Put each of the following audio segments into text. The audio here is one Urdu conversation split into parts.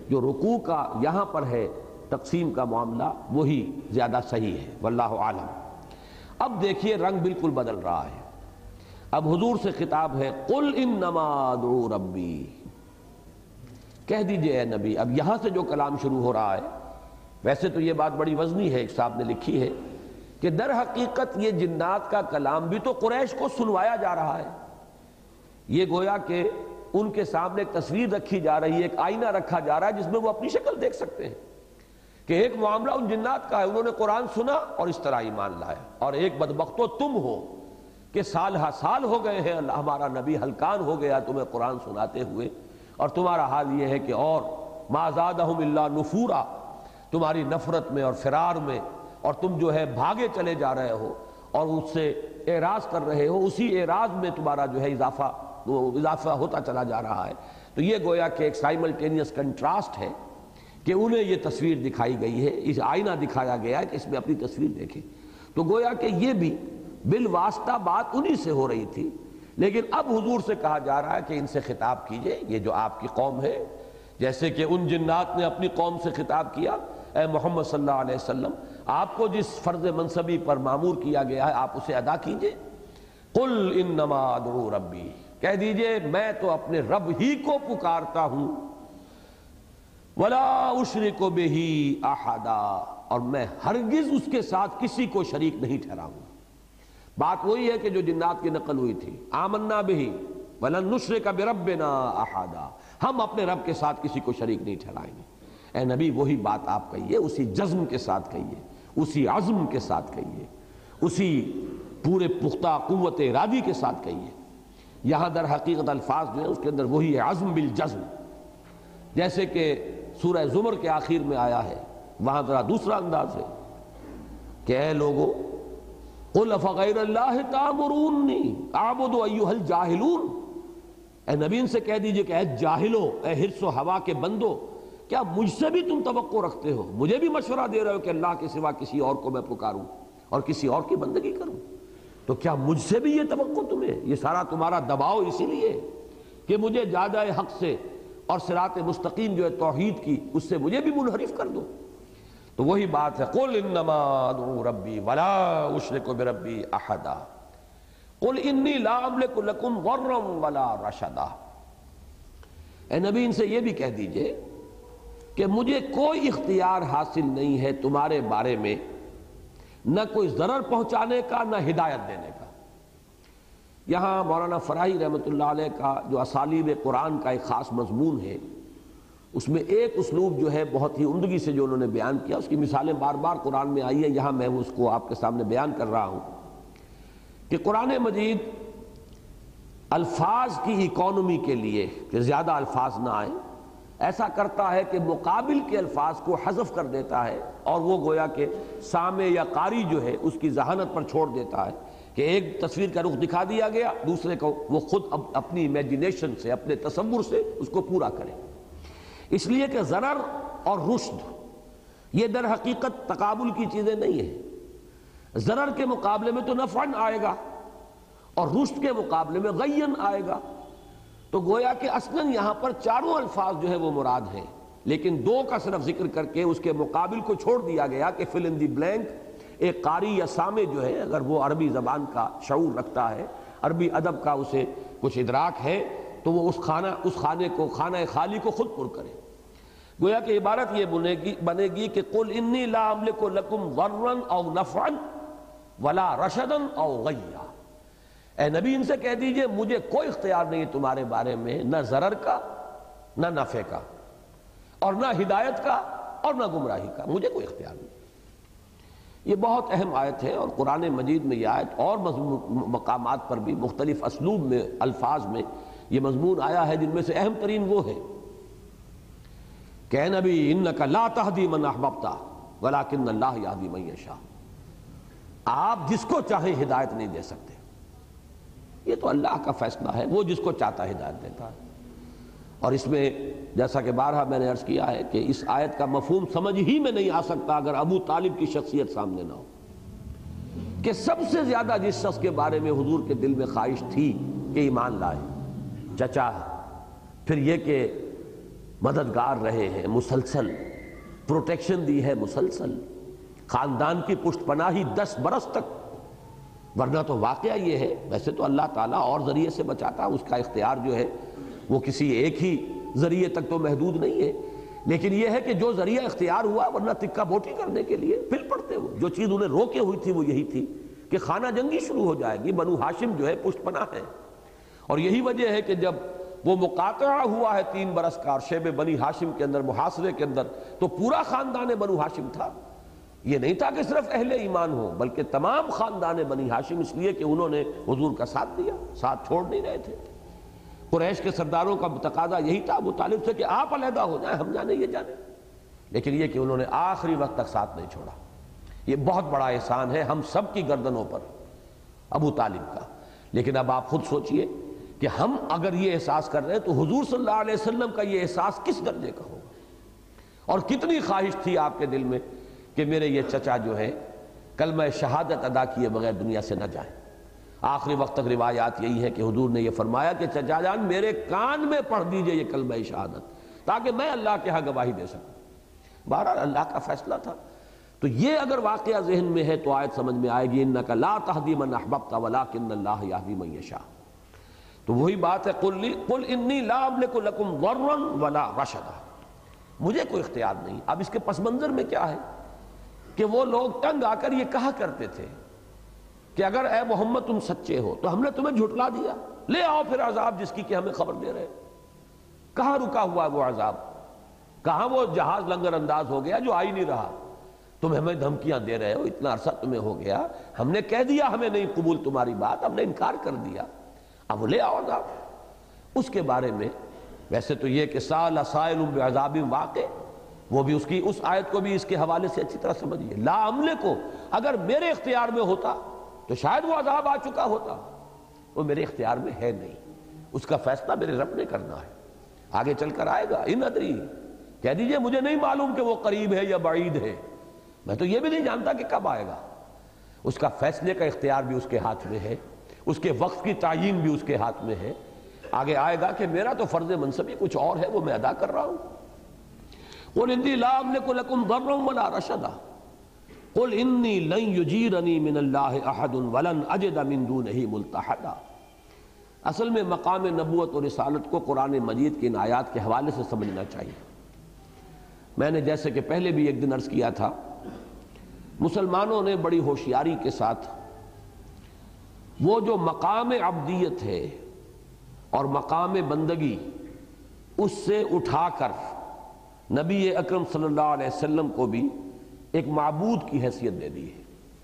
جو رکوع کا یہاں پر ہے تقسیم کا معاملہ وہی زیادہ صحیح ہے، واللہ عالم۔ اب دیکھیے رنگ بالکل بدل رہا ہے، اب حضور سے خطاب ہے، قل انما ادعو ربی، کہہ دیجئے اے نبی۔ اب یہاں سے جو کلام شروع ہو رہا ہے، ویسے تو یہ بات بڑی وزنی ہے، ایک صاحب نے لکھی ہے کہ در حقیقت یہ جنات کا کلام بھی تو قریش کو سنوایا جا رہا ہے، یہ گویا کہ ان کے سامنے ایک تصویر رکھی جا رہی ہے، ایک آئینہ رکھا جا رہا ہے جس میں وہ اپنی شکل دیکھ سکتے ہیں کہ ایک معاملہ ان جنات کا ہے، انہوں نے قرآن سنا اور اس طرح ایمان لایا، اور ایک بدبختو تم ہو کہ سال ہا سال ہو گئے ہیں ہمارا نبی ہلکان ہو گیا تمہیں قرآن سناتے ہوئے، اور تمہارا حال یہ ہے کہ اور ما زادہم الا نفورا، تمہاری نفرت میں اور فرار میں، اور تم جو ہے بھاگے چلے جا رہے ہو اور اس سے اعراض کر رہے ہو، اسی اعراض میں تمہارا جو ہے اضافہ ہوتا چلا جا رہا ہے۔ تو یہ گویا کہ ایک سائملٹینیس کنٹراسٹ ہے کہ انہیں یہ تصویر دکھائی گئی ہے، اس آئینہ دکھایا گیا ہے کہ اس میں اپنی تصویر دیکھیں، تو گویا کہ یہ بھی بالواسطہ بات انہی سے ہو رہی تھی، لیکن اب حضور سے کہا جا رہا ہے کہ ان سے خطاب کیجئے، یہ جو آپ کی قوم ہے، جیسے کہ ان جنات نے اپنی قوم سے خطاب کیا، اے محمد صلی اللہ علیہ وسلم آپ کو جس فرض منصبی پر مامور کیا گیا ہے آپ اسے ادا کیجئے۔ قل انما ادعو ربی، کہہ دیجئے میں تو اپنے رب ہی کو پکارتا ہوں، ولا اشرک بہ احدا، اور میں ہرگز اس کے ساتھ کسی کو شریک نہیں ٹھہراؤں گا۔ بات وہی ہے کہ جو جنات کی نقل ہوئی تھی، آمنا بہ ولن نشرک بربنا احدا، ہم اپنے رب کے ساتھ کسی کو شریک نہیں ٹھہرائیں گے۔ اے نبی وہی بات آپ کہیے، اسی جزم کے ساتھ کہیے، اسی عزم کے ساتھ کہیے، اسی پورے پختہ قوت ارادی کے ساتھ کہیے۔ یہاں در حقیقت الفاظ جو ہیں اس کے اندر وہی ہے عزم بالجزم، جیسے کہ سورہ زمر کے آخر میں آیا ہے، وہاں ذرا دوسرا انداز ہے کہ اے لوگو قل افغیر اللہ تامرونی اعبد ایھا الجاہلون، اے نبی ان سے کہہ دیجئے کہ اے جاہلو، اے حرص و ہوا کے بندو، کیا مجھ سے بھی تم توقع رکھتے ہو، مجھے بھی مشورہ دے رہے ہو کہ اللہ کے سوا کسی اور کو میں پکاروں اور کسی اور کی بندگی کروں؟ تو کیا مجھ سے بھی یہ توقع تمہیں؟ یہ سارا تمہارا دباؤ اسی لیے کہ مجھے جادہ حق سے اور صراط مستقیم جو ہے توحید کی، اس سے مجھے بھی منحرف کر دو۔ تو وہی بات ہے، قل انما ادعو ربی ولا اشرک بربی احدا، قل انی لا املک لکم ضرا ولا رشدا۔ اے نبی ان سے یہ بھی کہہ دیجئے کہ مجھے کوئی اختیار حاصل نہیں ہے تمہارے بارے میں، نہ کوئی ضرر پہنچانے کا نہ ہدایت دینے کا۔ یہاں مولانا فراہی رحمۃ اللہ علیہ کا جو اسالیب قرآن کا ایک خاص مضمون ہے، اس میں ایک اسلوب جو ہے بہت ہی عمدگی سے جو انہوں نے بیان کیا، اس کی مثالیں بار بار قرآن میں آئی ہیں، یہاں میں اس کو آپ کے سامنے بیان کر رہا ہوں کہ قرآن مجید الفاظ کی اکانومی کے لیے کہ زیادہ الفاظ نہ آئیں، ایسا کرتا ہے کہ مقابل کے الفاظ کو حذف کر دیتا ہے، اور وہ گویا کہ سامع یا قاری جو ہے اس کی ذہانت پر چھوڑ دیتا ہے کہ ایک تصویر کا رخ دکھا دیا گیا، دوسرے کو وہ خود اپنی امیجینیشن سے، اپنے تصور سے اس کو پورا کرے۔ اس لیے کہ ضرر اور رشد یہ در حقیقت تقابل کی چیزیں نہیں ہیں، ضرر کے مقابلے میں تو نفعن آئے گا اور رشد کے مقابلے میں غین آئے گا، تو گویا کہ اصلاً یہاں پر چاروں الفاظ جو ہے وہ مراد ہیں، لیکن دو کا صرف ذکر کر کے اس کے مقابل کو چھوڑ دیا گیا کہ فل ان دی بلینک ایک قاری یا سامع جو ہے اگر وہ عربی زبان کا شعور رکھتا ہے، عربی ادب کا اسے کچھ ادراک ہے، تو وہ اس خانے کو، خانہ خالی کو خود پر کرے۔ گویا کہ عبارت یہ بنے گی کہ قل انی لا املک لکم ضرا او نفعا ولا رشدا او غیا، اے نبی ان سے کہہ دیجئے مجھے کوئی اختیار نہیں تمہارے بارے میں، نہ ضرر کا نہ نفع کا، اور نہ ہدایت کا اور نہ گمراہی کا، مجھے کوئی اختیار نہیں۔ یہ بہت اہم آیت ہے، اور قرآن مجید میں یہ آیت اور مقامات پر بھی مختلف اسلوب میں، الفاظ میں یہ مضمون آیا ہے، جن میں سے اہم ترین وہ ہے کہ اے نبی انک لا تہدی من احببت ولکن اللہ یہدی من یشاء، آپ جس کو چاہیں ہدایت نہیں دے سکتے، یہ تو اللہ کا فیصلہ ہے، وہ جس کو چاہتا ہے ہدایت دیتا ہے۔ اور اس میں جیسا کہ بارہا میں نے عرض کیا ہے کہ اس آیت کا مفہوم سمجھ ہی میں نہیں آ سکتا اگر ابو طالب کی شخصیت سامنے نہ ہو، کہ سب سے زیادہ جس شخص کے بارے میں حضور کے دل میں خواہش تھی کہ ایمان لائے، چچا، پھر یہ کہ مددگار رہے ہیں مسلسل، پروٹیکشن دی ہے مسلسل، خاندان کی پشت پناہی 10 برس تک، ورنہ تو واقعہ یہ ہے، ویسے تو اللہ تعالیٰ اور ذریعے سے بچاتا، اس کا اختیار جو ہے وہ کسی ایک ہی ذریعے تک تو محدود نہیں ہے، لیکن یہ ہے کہ جو ذریعہ اختیار ہوا، ورنہ تکہ بوٹی کرنے کے لیے پھر پڑتے ہو۔ جو چیز انہیں روکے ہوئی تھی وہ یہی تھی کہ خانہ جنگی شروع ہو جائے گی، بنو ہاشم جو ہے پشت پناہ ہے، اور یہی وجہ ہے کہ جب وہ مقاطعہ ہوا ہے 3 برس کا اور شیب بنی ہاشم کے اندر، محاصرے کے اندر، تو پورا خاندان بنو ہاشم تھا، یہ نہیں تھا کہ صرف اہل ایمان ہو، بلکہ تمام خاندان بنی ہاشم، اس لیے کہ انہوں نے حضور کا ساتھ دیا، ساتھ چھوڑ نہیں رہے تھے۔ قریش کے سرداروں کا تقاضا یہی تھا ابو طالب سے کہ آپ علیحدہ ہو جائیں، ہم جانے یہ جانے، لیکن یہ کہ انہوں نے آخری وقت تک ساتھ نہیں چھوڑا۔ یہ بہت بڑا احسان ہے ہم سب کی گردنوں پر ابو طالب کا۔ لیکن اب آپ خود سوچئے کہ ہم اگر یہ احساس کر رہے ہیں تو حضور صلی اللہ علیہ وسلم کا یہ احساس کس درجے کا ہوگا، اور کتنی خواہش تھی آپ کے دل میں کہ میرے یہ چچا جو ہے کلمہ شہادت ادا کیے بغیر دنیا سے نہ جائیں۔ آخری وقت تک روایات یہی ہے کہ حضور نے یہ فرمایا کہ چچا جان میرے کان میں پڑھ دیجئے یہ کلمہ شہادت، تاکہ میں اللہ کے ہاں گواہی دے سکوں۔ بہرحال اللہ کا فیصلہ تھا۔ تو یہ اگر واقعہ ذہن میں ہے تو آیت سمجھ میں آئے گی، انک لا تہدی من احببت ولکن اللہ یہدی من یشاء۔ تو وہی بات ہے، قل انی لا املک لکم ضرا ولا رشدا، مجھے کوئی اختیار نہیں۔ اب اس کے پس منظر میں کیا ہے کہ وہ لوگ تنگ آ کر یہ کہا کرتے تھے کہ اگر اے محمد تم سچے ہو تو ہم نے تمہیں جھٹلا دیا، لے آؤ پھر عذاب جس کی کہ ہمیں خبر دے رہے۔ کہاں رکا ہوا ہے وہ عذاب؟ کہاں وہ جہاز لنگر انداز ہو گیا جو آ ہی نہیں رہا؟ تم ہمیں دھمکیاں دے رہے ہو، اتنا عرصہ تمہیں ہو گیا، ہم نے کہہ دیا ہمیں نہیں قبول تمہاری بات، ہم نے انکار کر دیا، اب لے آؤ عذاب۔ اس کے بارے میں ویسے تو یہ کہ سال سائل بعذاب واقع، وہ بھی اس آیت کو بھی اس کے حوالے سے اچھی طرح سمجھیے۔ لا عملے کو اگر میرے اختیار میں ہوتا تو شاید وہ عذاب آ چکا ہوتا، وہ میرے اختیار میں ہے نہیں، اس کا فیصلہ میرے رب نے کرنا ہے، آگے چل کر آئے گا۔ ان ادری، کہہ دیجئے مجھے نہیں معلوم کہ وہ قریب ہے یا بعید ہے، میں تو یہ بھی نہیں جانتا کہ کب آئے گا۔ اس کا فیصلے کا اختیار بھی اس کے ہاتھ میں ہے، اس کے وقت کی تعیین بھی اس کے ہاتھ میں ہے۔ آگے آئے گا کہ میرا تو فرض منصبی کچھ اور ہے، وہ میں ادا کر رہا ہوں۔ قل انی لا املک لکم ضرا ولا رشدا قل انی لن یجیرنی من اللہ احد ولن اجد من دونہ ملتحدا۔ اصل میں مقام نبوت اور رسالت کو قرآن مجید کی ان آیات کے حوالے سے سمجھنا چاہیے۔ میں نے جیسے کہ پہلے بھی ایک دن عرض کیا تھا، مسلمانوں نے بڑی ہوشیاری کے ساتھ وہ جو مقام عبدیت ہے اور مقام بندگی، اس سے اٹھا کر نبی اکرم صلی اللہ علیہ وسلم کو بھی ایک معبود کی حیثیت دے دی ہے،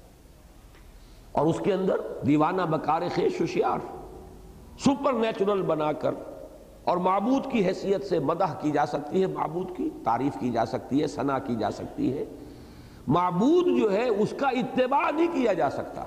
اور اس کے اندر دیوانہ بکار خیش ہوشیار سپر نیچرل بنا کر، اور معبود کی حیثیت سے مدح کی جا سکتی ہے، معبود کی تعریف کی جا سکتی ہے، ثنا کی جا سکتی ہے۔ معبود جو ہے اس کا اتباع نہیں کیا جا سکتا۔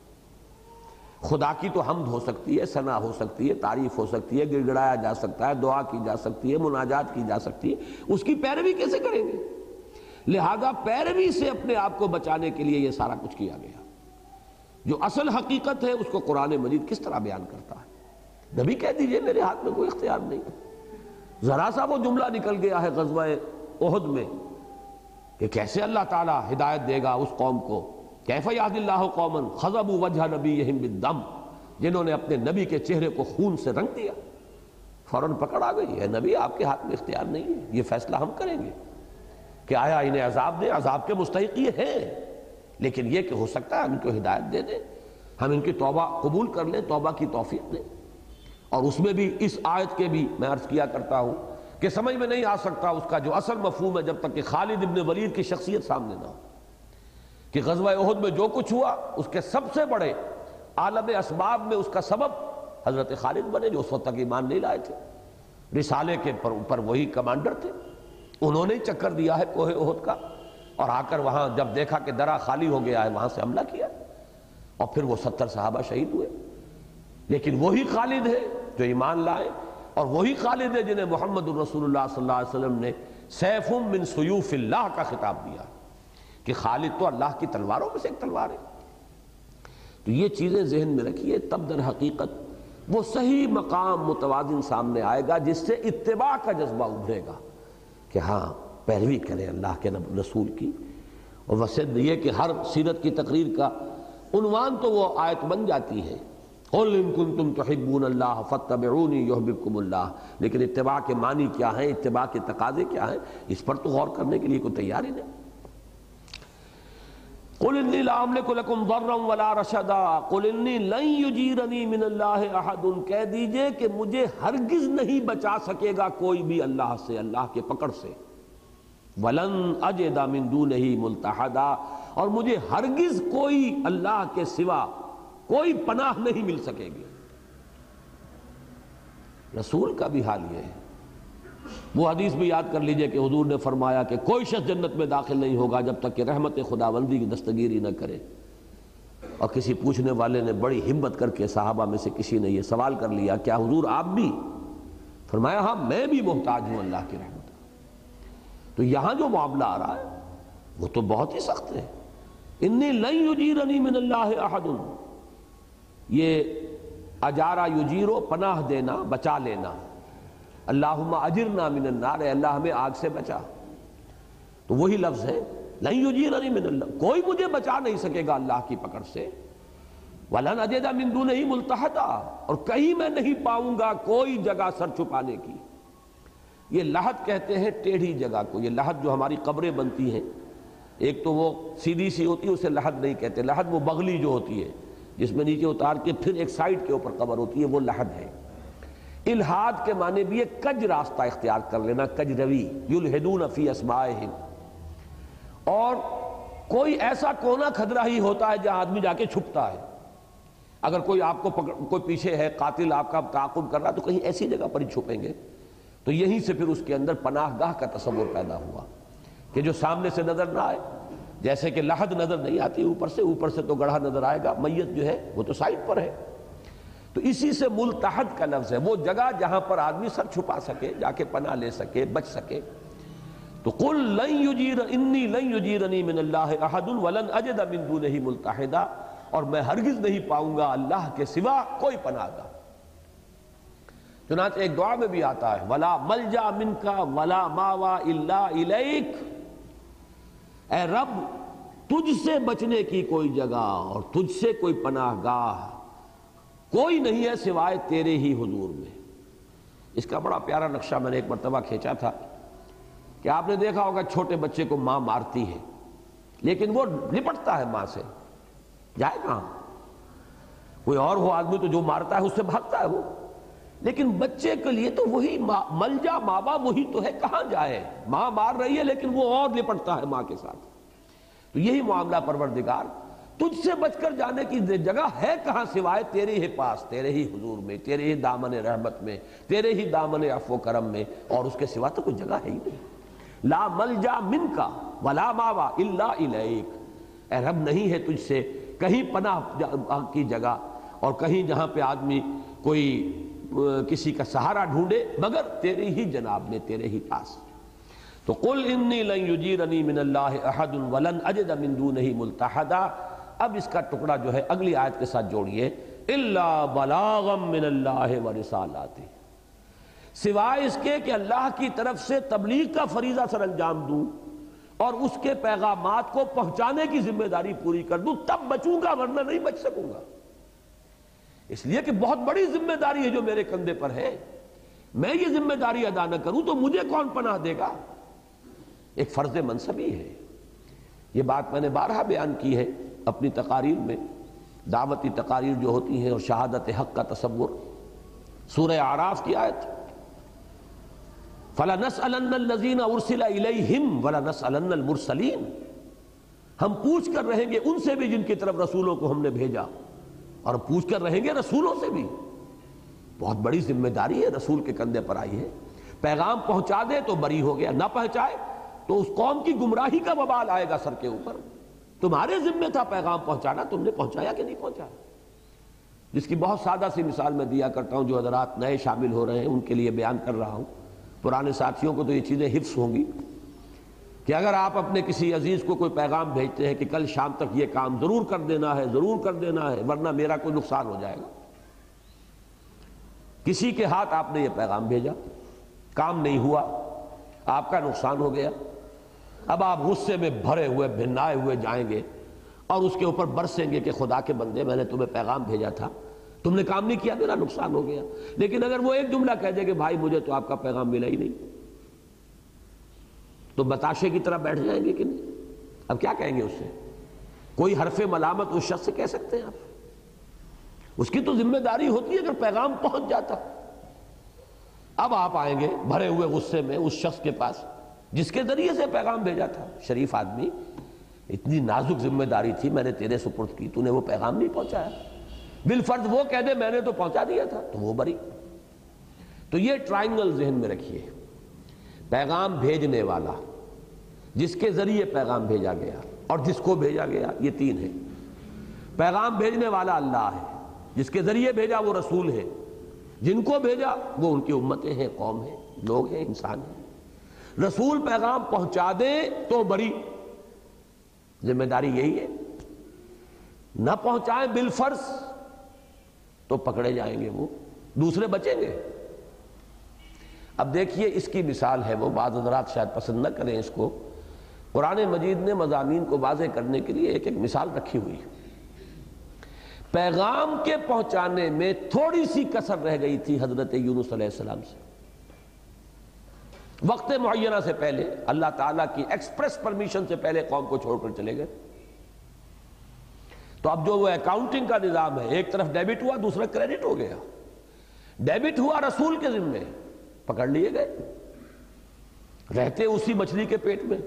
خدا کی تو حمد ہو سکتی ہے، ثنا ہو سکتی ہے، تعریف ہو سکتی ہے، گڑ گڑایا جا سکتا ہے، دعا کی جا سکتی ہے، مناجات کی جا سکتی ہے، اس کی پیروی کیسے کریں گے؟ لہذا پیروی سے اپنے آپ کو بچانے کے لیے یہ سارا کچھ کیا گیا۔ جو اصل حقیقت ہے اس کو قرآن مجید کس طرح بیان کرتا ہے؟ نبی کہہ دیجئے میرے ہاتھ میں کوئی اختیار نہیں۔ ذرا سا وہ جملہ نکل گیا ہے غزوہ احد میں کہ کیسے اللہ تعالیٰ ہدایت دے گا اس قوم کو، کیف یہدی اللہ قوما خضبوا وجہ نبیہم بالدم، جنہوں نے اپنے نبی کے چہرے کو خون سے رنگ دیا۔ فوراً پکڑ آ گئی ہے، نبی آپ کے ہاتھ میں اختیار نہیں ہے، یہ فیصلہ ہم کریں گے کہ آیا انہیں عذاب دیں، عذاب کے مستحق یہ ہیں، لیکن یہ کہ ہو سکتا ہے ہم ان کو ہدایت دے دیں، ہم ان کی توبہ قبول کر لیں، توبہ کی توفیق دیں۔ اور اس میں بھی اس آیت کے بھی میں عرض کیا کرتا ہوں کہ سمجھ میں نہیں آ سکتا اس کا جو اصل مفہوم ہے جب تک کہ خالد ابن ولید کی شخصیت سامنے نہ ہو، کہ غزوہ احد میں جو کچھ ہوا اس کے سب سے بڑے عالم اسباب میں اس کا سبب حضرت خالد بنے، جو اس وقت تک ایمان نہیں لائے تھے، رسالے کے اوپر وہی کمانڈر تھے، انہوں نے چکر دیا ہے کوہ احد کا، اور آ کر وہاں جب دیکھا کہ درہ خالی ہو گیا ہے وہاں سے حملہ کیا، اور پھر وہ 70 صحابہ شہید ہوئے۔ لیکن وہی خالد ہے جو ایمان لائے، اور وہی خالد ہے جنہیں محمد الرسول اللہ صلی اللہ علیہ وسلم نے سیف من سیوف اللہ کا خطاب دیا کہ خالد تو اللہ کی تلواروں میں سے ایک تلوار ہے۔ تو یہ چیزیں ذہن میں رکھیے، تب در حقیقت وہ صحیح مقام متوازن سامنے آئے گا جس سے اتباع کا جذبہ ابھرے گا۔ کہ ہاں پیروی کریں اللہ کے رسول کی. اور ویسے یہ کہ ہر سیرت کی تقریر کا عنوان تو وہ آیت بن جاتی ہے، قُلْ إِن كُنتُمْ تُحِبُّونَ اللَّهَ فَاتَّبِعُونِي يُحْبِبْكُمُ اللَّهُ. لیکن اتباع کے معنی کیا ہیں، اتباع کے تقاضے کیا ہیں، اس پر تو غور کرنے کے لیے کوئی تیار ہی نہیں. قُلْ إِنِّي لَا أَمْلِكُ لَكُمْ ضَرًّا وَلَا رَشَدًا قُلْ إِنِّي لَن يُجِيرَنِي مِنَ اللَّهِ أَحَدٌ. کہہ دیجئے کہ مجھے ہرگز نہیں بچا سکے گا کوئی بھی اللہ سے، اللہ کے پکڑ سے. وَلَنْ أَجِدَ مِن دُونِهِ مُلْتَحَدًا، اور مجھے ہرگز کوئی اللہ کے سوا کوئی پناہ نہیں مل سکے گی. رسول کا بھی حال یہ ہے. وہ حدیث بھی یاد کر لیجئے کہ حضور نے فرمایا کہ کوئی شخص جنت میں داخل نہیں ہوگا جب تک کہ رحمت خداوندی کی دستگیری نہ کرے. اور کسی پوچھنے والے نے بڑی ہمت کر کے صحابہ میں سے کسی نے یہ سوال کر لیا، کیا حضور آپ بھی؟ فرمایا ہاں میں بھی محتاج ہوں اللہ کی رحمت. تو یہاں جو معاملہ آ رہا ہے وہ تو بہت ہی سخت ہے. انی لن یجیرنی من اللہ احد، یہ اجارہ یجیرو پناہ دینا، بچا لینا. اللہم اجرنا من النار، اے اللہ ہمیں آگ سے بچا. تو وہی لفظ ہے لن یجیرنی من اللہ، کوئی مجھے بچا نہیں سکے گا اللہ کی پکڑ سے. ولن اجد من دونہ ملتحدا، اور کہیں میں نہیں پاؤں گا کوئی جگہ سر چھپانے کی. یہ لحد کہتے ہیں ٹیڑھی جگہ کو. یہ لحد جو ہماری قبریں بنتی ہیں، ایک تو وہ سیدھی سی ہوتی ہے اسے لحد نہیں کہتے. لحد وہ بغلی جو ہوتی ہے جس میں نیچے اتار کے پھر ایک سائڈ کے اوپر قبر ہوتی ہے، وہ لحد ہے. الحاد کے معنی بھی ہے کج راستہ اختیار کر لینا، کج روی. یلحدون فی اسمائہم، اور کوئی ایسا کونا کھدرا ہی ہوتا ہے جہاں آدمی جا کے چھپتا ہے. اگر کوئی آپ کو کوئی پیچھے ہے، قاتل آپ کا تعاقب کر رہا تو کہیں ایسی جگہ پر ہی چھپیں گے. تو یہیں سے پھر اس کے اندر پناہ گاہ کا تصور پیدا ہوا کہ جو سامنے سے نظر نہ آئے. جیسے کہ لحد نظر نہیں آتی اوپر سے تو گڑھا نظر آئے گا، میت جو ہے وہ تو سائڈ پر ہے. تو اسی سے ملتحد کا لفظ ہے، وہ جگہ جہاں پر آدمی سر چھپا سکے، جا کے پناہ لے سکے، بچ سکے. تو قل انی لن یجیرنی من اللہ احد ولن اجد من دونہ ملتحدا، اور میں ہرگز نہیں پاؤں گا اللہ کے سوا کوئی پناہ گاہ. چنانچہ ایک دعا میں بھی آتا ہے ولا ملجا منکا ولا ماوا الا الیک، اے رب تجھ سے بچنے کی کوئی جگہ اور تجھ سے کوئی پناہ گاہ کوئی نہیں ہے سوائے تیرے ہی حضور میں. اس کا بڑا پیارا نقشہ میں نے ایک مرتبہ کھینچا تھا کہ آپ نے دیکھا ہوگا چھوٹے بچے کو ماں مارتی ہے لیکن وہ لپٹتا ہے ماں سے، جائے کہاں؟ کوئی اور ہو آدمی تو جو مارتا ہے اس سے بھاگتا ہے وہ، لیکن بچے کے لیے تو وہی ملجا ماں باپ وہی تو ہے، کہاں جائے؟ ماں مار رہی ہے لیکن وہ اور لپٹتا ہے ماں کے ساتھ. تو یہی معاملہ پروردگار، تجھ سے بچ کر جانے کی جگہ ہے کہاں سوائے تیرے ہی پاس، تیرے ہی حضور میں، تیرے ہی دامن رحمت میں، تیرے ہی دامن عفو و کرم میں، اور اس کے سوا تو کوئی جگہ ہے ہی نہیں. لا ملجا منکا ولا ماوا الا الیک، اے رب نہیں ہے تجھ سے کہیں پناہ کی جگہ اور کہیں جہاں پہ آدمی کوئی کسی کا سہارا ڈھونڈے مگر تیرے ہی جناب میں، تیرے ہی پاس. تو قل انی لن یجیرنی من اللہ احد ولن اجد من دونہ ملتحدا. اب اس کا ٹکڑا جو ہے اگلی آیت کے ساتھ جوڑیے، الا بلاغا من اللہ ورسالاتہ، سوائے اس کے کہ اللہ کی طرف سے تبلیغ کا فریضہ سر انجام دوں اور اس کے پیغامات کو پہنچانے کی ذمہ داری پوری کر دوں، تب بچوں گا ورنہ نہیں بچ سکوں گا. اس لیے کہ بہت بڑی ذمہ داری ہے جو میرے کندھے پر ہے. میں یہ ذمہ داری ادا نہ کروں تو مجھے کون پناہ دے گا؟ ایک فرض منصبی ہے. یہ بات میں نے بارہا بیان کی ہے اپنی تقاریر میں. دعوتی تقاریر جو ہوتی ہیں اور شہادت حق کا تصور، سورہ اعراف کی آیت فَلَنَسْأَلَنَّ الَّذِينَ أُرْسِلَ إِلَيْهِمْ وَلَنَسْأَلَنَّ الْمُرْسَلِينَ، ہم پوچھ کر رہیں گے ان سے بھی جن کی طرف رسولوں کو ہم نے بھیجا، اور پوچھ کر رہیں گے رسولوں سے بھی. بہت بڑی ذمہ داری ہے رسول کے کندھے پر آئی ہے. پیغام پہنچا دے تو بری ہو گیا، نہ پہنچائے تو اس قوم کی گمراہی کا وبال آئے گا سر کے اوپر. تمہارے ذمہ تھا پیغام پہنچانا، تم نے پہنچایا کہ نہیں پہنچایا؟ جس کی بہت سادہ سی مثال میں دیا کرتا ہوں، جو حضرات نئے شامل ہو رہے ہیں ان کے لیے بیان کر رہا ہوں. پرانے ساتھیوں کو تو یہ چیزیں حفظ ہوں گی کہ اگر آپ اپنے کسی عزیز کو کوئی پیغام بھیجتے ہیں کہ کل شام تک یہ کام ضرور کر دینا ہے، ضرور کر دینا ہے ورنہ میرا کوئی نقصان ہو جائے گا. کسی کے ہاتھ آپ نے یہ پیغام بھیجا، کام نہیں ہوا. آپ کا نقصان ہو گیا، اب آپ غصے میں بھرے ہوئے بھنائے ہوئے جائیں گے اور اس کے اوپر برسیں گے کہ خدا کے بندے میں نے تمہیں پیغام بھیجا تھا، تم نے کام نہیں کیا، میرا نقصان ہو گیا۔ لیکن اگر وہ ایک جملہ کہہ دے کہ بھائی مجھے تو آپ کا پیغام ملا ہی نہیں، تو بتاشے کی طرح بیٹھ جائیں گے کہ نہیں؟ اب کیا کہیں گے اس سے؟ کوئی حرف ملامت اس شخص سے کہہ سکتے ہیں آپ؟ اس کی تو ذمہ داری ہوتی ہے اگر پیغام پہنچ جاتا۔ اب آپ آئیں گے بھرے ہوئے غصے میں اس شخص کے پاس جس کے ذریعے سے پیغام بھیجا تھا، شریف آدمی، اتنی نازک ذمہ داری تھی، میں نے تیرے سپرد کی، تو نے وہ پیغام نہیں پہنچایا، بالفرض وہ کہہ دے میں نے تو پہنچا دیا تھا، تو وہ بری۔ تو یہ ٹرائنگل ذہن میں رکھیے، پیغام بھیجنے والا، جس کے ذریعے پیغام بھیجا گیا اور جس کو بھیجا گیا، یہ تین ہیں۔ پیغام بھیجنے والا اللہ ہے، جس کے ذریعے بھیجا وہ رسول ہے، جن کو بھیجا وہ ان کی امتیں ہیں، قوم ہیں، لوگ ہیں، انسان ہیں۔ رسول پیغام پہنچا دے تو بری، ذمہ داری یہی ہے، نہ پہنچائیں بالفرض تو پکڑے جائیں گے، وہ دوسرے بچیں گے۔ اب دیکھیے اس کی مثال ہے، وہ بعض حضرات شاید پسند نہ کریں اس کو، قرآن مجید نے مضامین کو واضح کرنے کے لیے ایک ایک مثال رکھی ہوئی ہے۔ پیغام کے پہنچانے میں تھوڑی سی کسر رہ گئی تھی حضرت یونس علیہ السلام سے، وقت معینہ سے پہلے، اللہ تعالیٰ کی ایکسپریس پرمیشن سے پہلے قوم کو چھوڑ کر چلے گئے۔ تو اب جو وہ اکاؤنٹنگ کا نظام ہے، ایک طرف ڈیبٹ ہوا، دوسرا کریڈٹ ہو گیا۔ ڈیبٹ ہوا رسول کے ذمے، پکڑ لیے گئے، رہتے اسی مچھلی کے پیٹ میں،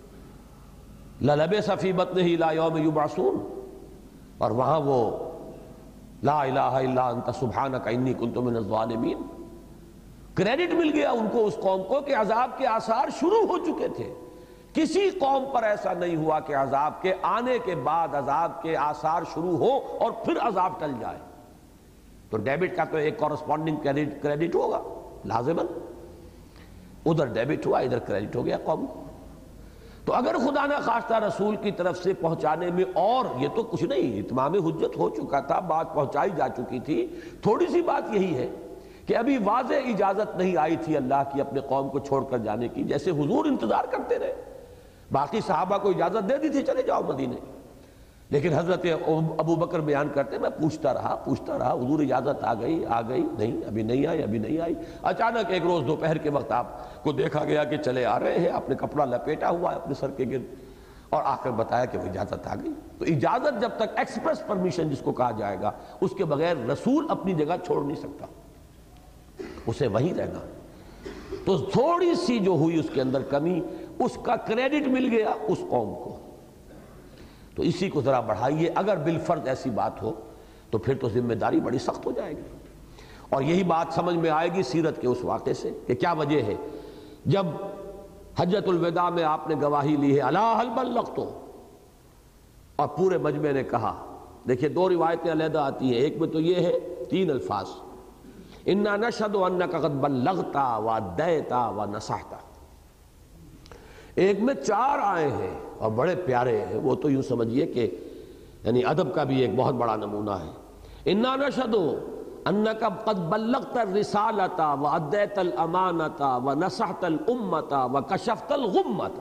لَلَبِثَ فِي بَطْنِهِ إِلَىٰ يَوْمِ يُبْعَثُونَ، اور وہاں وہ لا الہ الا انت سبحانک انی کنت من الظالمین۔ کریڈٹ مل گیا ان کو، اس قوم کو، کہ عذاب کے آثار شروع ہو چکے تھے۔ کسی قوم پر ایسا نہیں ہوا کہ عذاب کے آنے کے بعد عذاب کے آثار شروع ہو اور پھر عذاب ٹل جائے۔ تو ڈیبٹ کا تو ایک کورسپونڈنگ کریڈٹ ہوگا لازماً، ادھر ڈیبٹ ہوا، ادھر کریڈٹ ہو گیا قوم کو۔ تو اگر خدا نہ خواستہ رسول کی طرف سے پہنچانے میں، اور یہ تو کچھ نہیں، اتمام حجت ہو چکا تھا، بات پہنچائی جا چکی تھی، تھوڑی سی بات یہی ہے کہ ابھی واضح اجازت نہیں آئی تھی اللہ کی اپنے قوم کو چھوڑ کر جانے کی، جیسے حضور انتظار کرتے رہے، باقی صحابہ کو اجازت دے دی تھی چلے جاؤ مدینے، لیکن حضرت ابو بکر بیان کرتے میں پوچھتا رہا، حضور اجازت آ گئی نہیں، ابھی نہیں آئی۔ اچانک ایک روز دوپہر کے وقت آپ کو دیکھا گیا کہ چلے آ رہے ہیں، اپنے کپڑا لپیٹا ہوا ہے اپنے سر کے گرد، اور آ کر بتایا کہ وہ اجازت آ گئی۔ تو اجازت جب تک ایکسپریس پرمیشن جس کو کہا جائے گا، اس کے بغیر رسول اپنی جگہ چھوڑ نہیں سکتا، اسے وہیں رہنا۔ تو تھوڑی سی جو ہوئی اس کے اندر کمی، اس کا کریڈٹ مل گیا اس قوم کو۔ تو اسی کو ذرا بڑھائیے، اگر بالفرض ایسی بات ہو تو پھر تو ذمہ داری بڑی سخت ہو جائے گی۔ اور یہی بات سمجھ میں آئے گی سیرت کے اس واقعے سے کہ کیا وجہ ہے۔ جب حجۃ الوداع میں آپ نے گواہی لی ہے الا هل بلغت، اور پورے مجمع نے کہا، دیکھیے دو روایتیں علیحدہ آتی ہیں، ایک میں تو یہ ہے 3 الفاظ، انا نشهد انک قد بلغت وادیت ونصحت، ایک میں 4 آئے ہیں اور بڑے پیارے ہیں، وہ تو یوں سمجھیے کہ یعنی ادب کا بھی ایک بہت بڑا نمونہ ہے۔ انا نشهد انک قد بلغت الرسالۃ وادیت الامانۃ ونصحت الامۃ وکشفت الغمۃ۔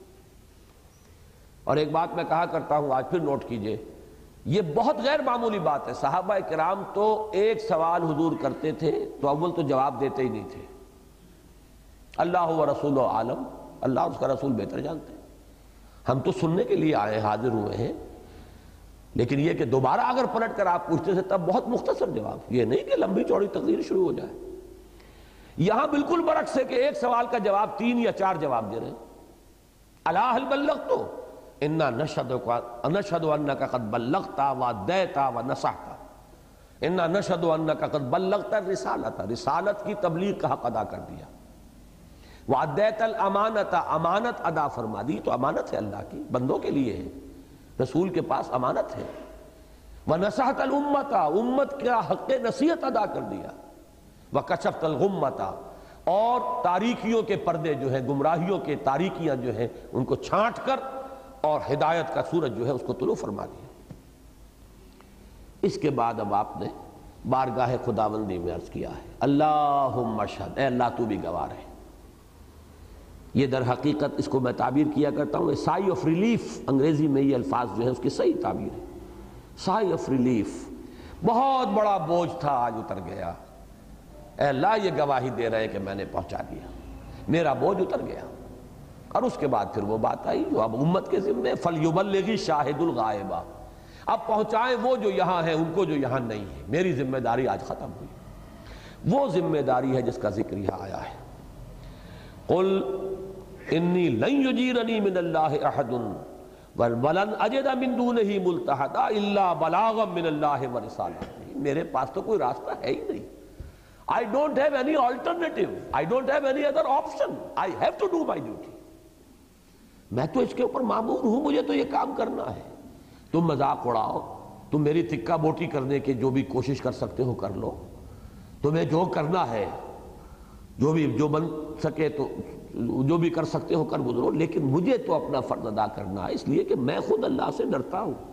اور ایک بات میں کہا کرتا ہوں، آج پھر نوٹ کیجئے، یہ بہت غیر معمولی بات ہے۔ صحابہ کرام تو ایک سوال حضور کرتے تھے تو اول تو جواب دیتے ہی نہیں تھے، اللہ و رسول عالم، اللہ اس کا رسول بہتر جانتے ہیں، ہم تو سننے کے لیے آئے حاضر ہوئے ہیں، لیکن یہ کہ دوبارہ اگر پلٹ کر آپ پوچھتے تھے تب بہت مختصر جواب، یہ نہیں کہ لمبی چوڑی تقریر شروع ہو جائے۔ یہاں بالکل برعکس ہے کہ ایک سوال کا جواب 3 یا 4 جواب دے رہے ہیں۔ الا هل بلغت انا نشهد انک قد بلغت وادیت ونصحت، انا نشهد انک قد بلغت الرسالۃ، رسالت کی تبلیغ کا حق ادا کر دیا، وادیت الامانۃ، امانت ادا فرما دی، تو امانت ہے اللہ کی، بندوں کے لیے ہے، رسول کے پاس امانت ہے، ونصحت الامۃ، امت کا حق نصیحت ادا کر دیا، وکشفت الغمۃ، اور تاریکیوں کے پردے جو ہیں، گمراہیوں کے تاریکیاں جو ہیں ان کو چھانٹ کر اور ہدایت کا سورج جو ہے اس کو طلوع فرما دیا۔ اس کے بعد اب آپ نے بارگاہ خداوندی میں عرض کیا ہے اللہم اشہد، اے اللہ تو بھی گواہ رہے، یہ در حقیقت اس کو میں تعبیر کیا کرتا ہوں سائی آف ریلیف، انگریزی میں یہ الفاظ جو ہے اس کی صحیح تعبیر ہے، سائی آف ریلیف۔ بہت بڑا بوجھ تھا، آج اتر گیا۔ اے اللہ یہ گواہی دے رہے کہ میں نے پہنچا دیا، میرا بوجھ اتر گیا۔ اور اس کے بعد پھر وہ بات آئی جو اب امت کے ذمے، فَلْيُبَلِّغِ شَاهِدُ الْغَائِبَ، اب پہنچائیں وہ جو یہاں ہیں ان کو جو یہاں نہیں ہے۔ میری ذمہ داری آج ختم ہوئی، وہ ذمہ داری ہے جس کا ذکر یہاں آیا ہے۔ قُلْ إِنِّي لَن يُجِيرَنِي مِنَ اللَّهِ أَحَدٌ وَلَنْ أَجِدَ مِن دُونِهِ مُلْتَحَدًا إِلَّا بَلَاغًا مِنَ اللَّهِ وَرِسَالَتِهِ، میرے پاس تو کوئی راستہ ہے ہی نہیں۔ I don't have any alternative, I don't have any other option, I have to do my duty۔ میں تو اس کے اوپر مامور ہوں، مجھے تو یہ کام کرنا ہے۔ تم مذاق اڑاؤ، تم میری تکہ بوٹی کرنے کے جو بھی کوشش کر سکتے ہو کر لو، تمہیں جو کرنا ہے، جو بن سکے تو جو بھی کر سکتے ہو کر گزرو، لیکن مجھے تو اپنا فرض ادا کرنا ہے، اس لیے کہ میں خود اللہ سے ڈرتا ہوں،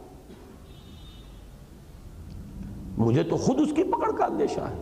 مجھے تو خود اس کی پکڑ کا اندیشہ ہے۔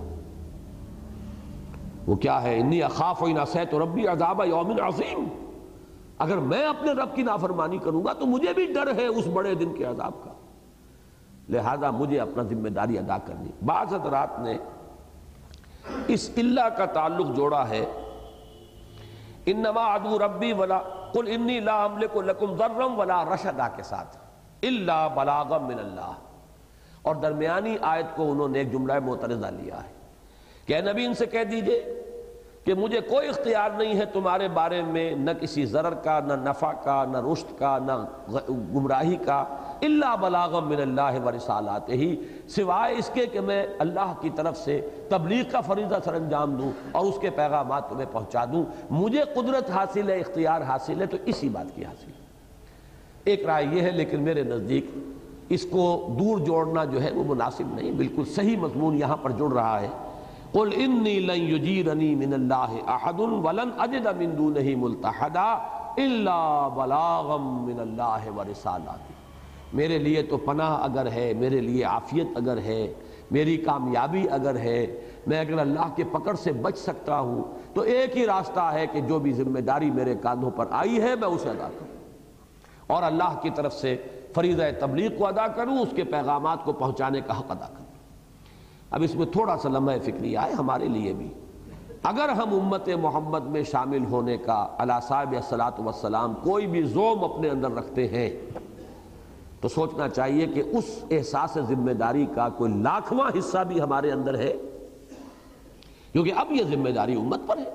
وہ کیا ہے؟ انی اخاف ان عصیت ربی عذاب یوم عظیم، اگر میں اپنے رب کی نافرمانی کروں گا تو مجھے بھی ڈر ہے اس بڑے دن کے عذاب کا، لہذا مجھے اپنا ذمہ داری ادا کرنی۔ بعض حضرات نے اس اللہ کا تعلق جوڑا ہے انما عدو ربی ولا قل انی لا املک لکم ضرا ولا رشدا کے ساتھ، الا بلاغا من اللہ، اور درمیانی آیت کو انہوں نے ایک جملہ معترضہ لیا ہے کہ اے نبی ان سے کہہ دیجئے کہ مجھے کوئی اختیار نہیں ہے تمہارے بارے میں، نہ کسی ضرر کا، نہ نفع کا، نہ رشد کا، نہ گمراہی کا، الا بلاغا من اللہ ورسالاتہ، سوائے اس کے کہ میں اللہ کی طرف سے تبلیغ کا فریضہ سر انجام دوں اور اس کے پیغامات تمہیں پہنچا دوں۔ مجھے قدرت حاصل ہے، اختیار حاصل ہے، تو اسی بات کی حاصل ہے۔ ایک رائے یہ ہے، لیکن میرے نزدیک اس کو دور جوڑنا جو ہے وہ مناسب نہیں، بالکل صحیح مضمون یہاں پر جڑ رہا ہے۔ قل انی لن یجیرنی من اللہ احد ولن اجد من دونہ ملتحدا الا بلاغا من اللہ ورسالاتہ، میرے لیے تو پناہ اگر ہے، میرے لیے عافیت اگر ہے، میری کامیابی اگر ہے، میں اگر اللہ کے پکڑ سے بچ سکتا ہوں تو ایک ہی راستہ ہے کہ جو بھی ذمہ داری میرے کاندھوں پر آئی ہے میں اسے ادا کروں اور اللہ کی طرف سے فریضہ تبلیغ کو ادا کروں، اس کے پیغامات کو پہنچانے کا حق ادا کروں۔ اب اس میں تھوڑا سا لمحہ فکری آئے ہمارے لیے بھی، اگر ہم امت محمد میں شامل ہونے کا علی صاحب الصلاۃ والسلام کوئی بھی زوم اپنے اندر رکھتے ہیں تو سوچنا چاہیے کہ اس احساس ذمہ داری کا کوئی لاکھواں حصہ بھی ہمارے اندر ہے، کیونکہ اب یہ ذمہ داری امت پر ہے،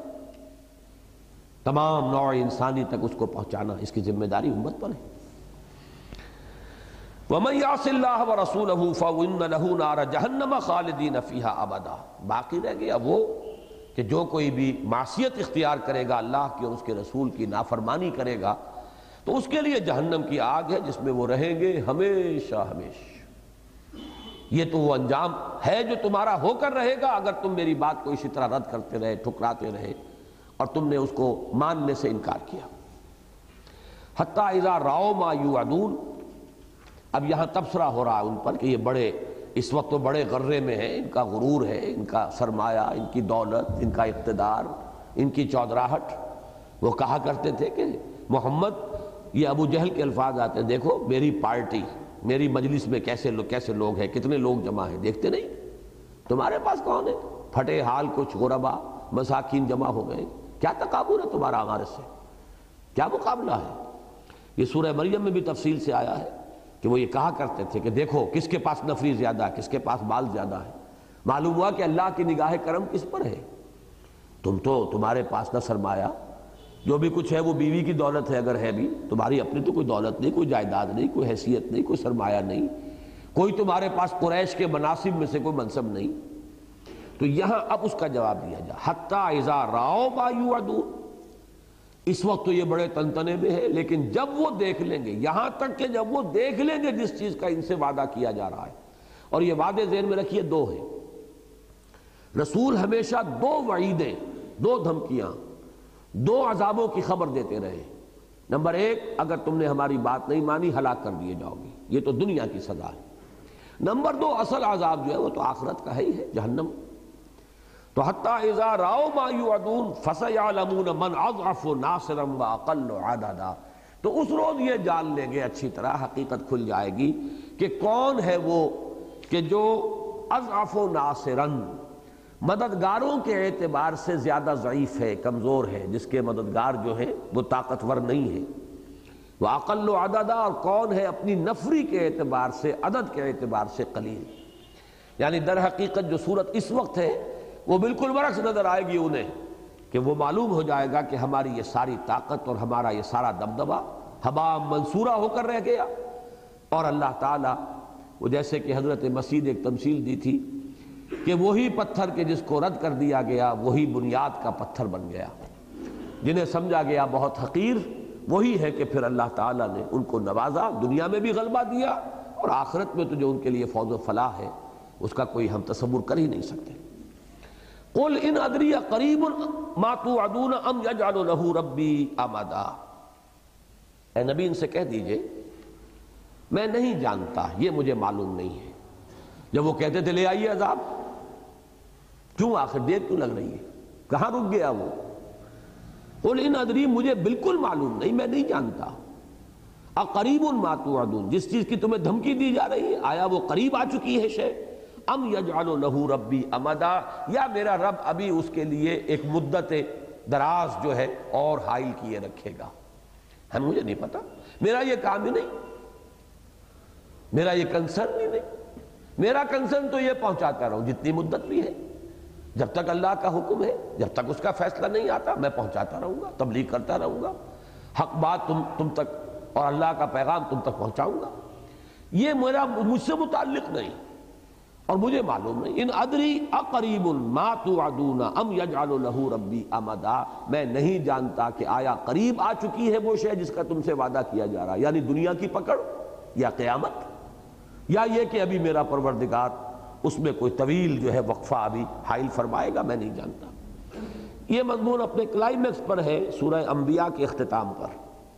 تمام نوع انسانی تک اس کو پہنچانا، اس کی ذمہ داری امت پر ہے۔ وَمَن يَعْصِ اللَّهَ وَرَسُولَهُ فَإِنَّ لَهُ نَارَ جَهَنَّمَ خَالِدِينَ فِيهَا أَبَدًا، باقی رہ گیا وہ کہ جو کوئی بھی معصیت اختیار کرے گا اللہ کی اور اس کے رسول کی نافرمانی کرے گا تو اس کے لیے جہنم کی آگ ہے جس میں وہ رہیں گے ہمیشہ ہمیشہ۔ یہ تو وہ انجام ہے جو تمہارا ہو کر رہے گا اگر تم میری بات کو اسی طرح رد کرتے رہے، ٹھکراتے رہے اور تم نے اس کو ماننے سے انکار کیا۔ حتیٰ اذا رأوا ما یوعدون، اب یہاں تبصرہ ہو رہا ہے ان پر کہ یہ بڑے اس وقت تو بڑے غرے میں ہیں، ان کا غرور ہے، ان کا سرمایہ، ان کی دولت، ان کا اقتدار، ان کی چودراہٹ۔ وہ کہا کرتے تھے کہ محمد، یہ ابو جہل کے الفاظ آتے ہیں، دیکھو میری پارٹی، میری مجلس میں کیسے لوگ ہیں، کتنے لوگ جمع ہیں، دیکھتے نہیں تمہارے پاس کون ہے؟ پھٹے حال کچھ غربا مساکین جمع ہو گئے، کیا تکابر ہے تمہارا ہمارے سے، کیا مقابلہ ہے؟ یہ سورہ مریم میں بھی تفصیل سے آیا ہے کہ وہ یہ کہا کرتے تھے کہ دیکھو کس کے پاس نفری زیادہ ہے، کس کے پاس مال زیادہ ہے۔ معلوم ہوا کہ اللہ کی نگاہ کرم کس پر ہے؟ تمہارے پاس نہ سرمایہ، جو بھی کچھ ہے وہ بیوی کی دولت ہے اگر ہے بھی، تمہاری اپنی تو کوئی دولت نہیں، کوئی جائیداد نہیں، کوئی حیثیت نہیں، کوئی سرمایہ نہیں، کوئی تمہارے پاس قریش کے مناصب میں سے کوئی منصب نہیں۔ تو یہاں اب اس کا جواب دیا جا، حتیٰ اذا رأوا ما یوعدون، اس وقت تو یہ بڑے تنتنے میں ہے، لیکن جب وہ دیکھ لیں گے، یہاں تک کہ جب وہ دیکھ لیں گے جس چیز کا ان سے وعدہ کیا جا رہا ہے، اور یہ وعدے ذہن میں رکھیے دو ہیں، رسول ہمیشہ دو وعیدیں، دو دھمکیاں، دو عذابوں کی خبر دیتے رہے۔ نمبر ایک، اگر تم نے ہماری بات نہیں مانی ہلاک کر دیے جاؤ گے، یہ تو دنیا کی سزا ہے۔ نمبر دو، اصل عذاب جو ہے وہ تو آخرت کا ہی ہے، جہنم۔ تو حتیٰ اذا راؤ ما یوعدون فسیعلمون من اضعف ناصرا واقل عددا، تو اس روز یہ جان لیں گے اچھی طرح، حقیقت کھل جائے گی کہ کون ہے وہ کہ جو اضعف ناصرا، مددگاروں کے اعتبار سے زیادہ ضعیف ہے، کمزور ہے، جس کے مددگار جو ہے وہ طاقتور نہیں ہے، واقل عددا، اور کون ہے اپنی نفری کے اعتبار سے، عدد کے اعتبار سے قلیل۔ یعنی در حقیقت جو صورت اس وقت ہے وہ بالکل برعکس نظر آئے گی انہیں، کہ وہ معلوم ہو جائے گا کہ ہماری یہ ساری طاقت اور ہمارا یہ سارا دبدبہ ہبا منصورہ ہو کر رہ گیا، اور اللہ تعالیٰ وہ جیسے کہ حضرت مسیح نے ایک تمثیل دی تھی کہ وہی پتھر کے جس کو رد کر دیا گیا وہی بنیاد کا پتھر بن گیا، جنہیں سمجھا گیا بہت حقیر، وہی ہے کہ پھر اللہ تعالیٰ نے ان کو نوازا، دنیا میں بھی غلبہ دیا، اور آخرت میں تو جو ان کے لیے فوز و فلاح ہے اس کا کوئی ہم تصور کر ہی نہیں سکتے۔ قل ان ادری قریب ما توعدون ام یجعل له ربی امدا، اے نبی ان سے کہہ دیجئے میں نہیں جانتا، یہ مجھے معلوم نہیں ہے۔ جب وہ کہتے تھے لے آئیے عذاب، کیوں آخر دیر کیوں لگ رہی ہے، کہاں رک گیا وہ؟ قل ان ادری، مجھے بالکل معلوم نہیں، میں نہیں جانتا۔ اقریب ما توعدون، جس چیز کی تمہیں دھمکی دی جا رہی ہے آیا وہ قریب آ چکی ہے شے؟ ام یجعل له ربی امدا، یا میرا رب ابھی اس کے لیے ایک مدت دراز جو ہے اور حائل کیے رکھے گا، ہم مجھے نہیں پتا، میرا یہ کام ہی نہیں، میرا یہ کنسرن ہی نہیں، میرا کنسرن تو یہ پہنچاتا رہوں جتنی مدت بھی ہے، جب تک اللہ کا حکم ہے، جب تک اس کا فیصلہ نہیں آتا میں پہنچاتا رہوں گا، تبلیغ کرتا رہوں گا، حق بات تم تک اور اللہ کا پیغام تم تک پہنچاؤں گا، یہ میرا مجھ سے متعلق نہیں اور مجھے معلوم نہیں۔ ان ادری اقریب ما توعدون ام یجعل له ربی امدا، میں نہیں جانتا کہ آیا قریب آ چکی ہے وہ شے جس کا تم سے وعدہ کیا جا رہا ہے، یعنی دنیا کی پکڑ یا قیامت، یا یہ کہ ابھی میرا پروردگار اس میں کوئی طویل جو ہے وقفہ ابھی حائل فرمائے گا، میں نہیں جانتا۔ یہ مضمون اپنے کلائمیکس پر ہے سورہ انبیاء کے اختتام پر۔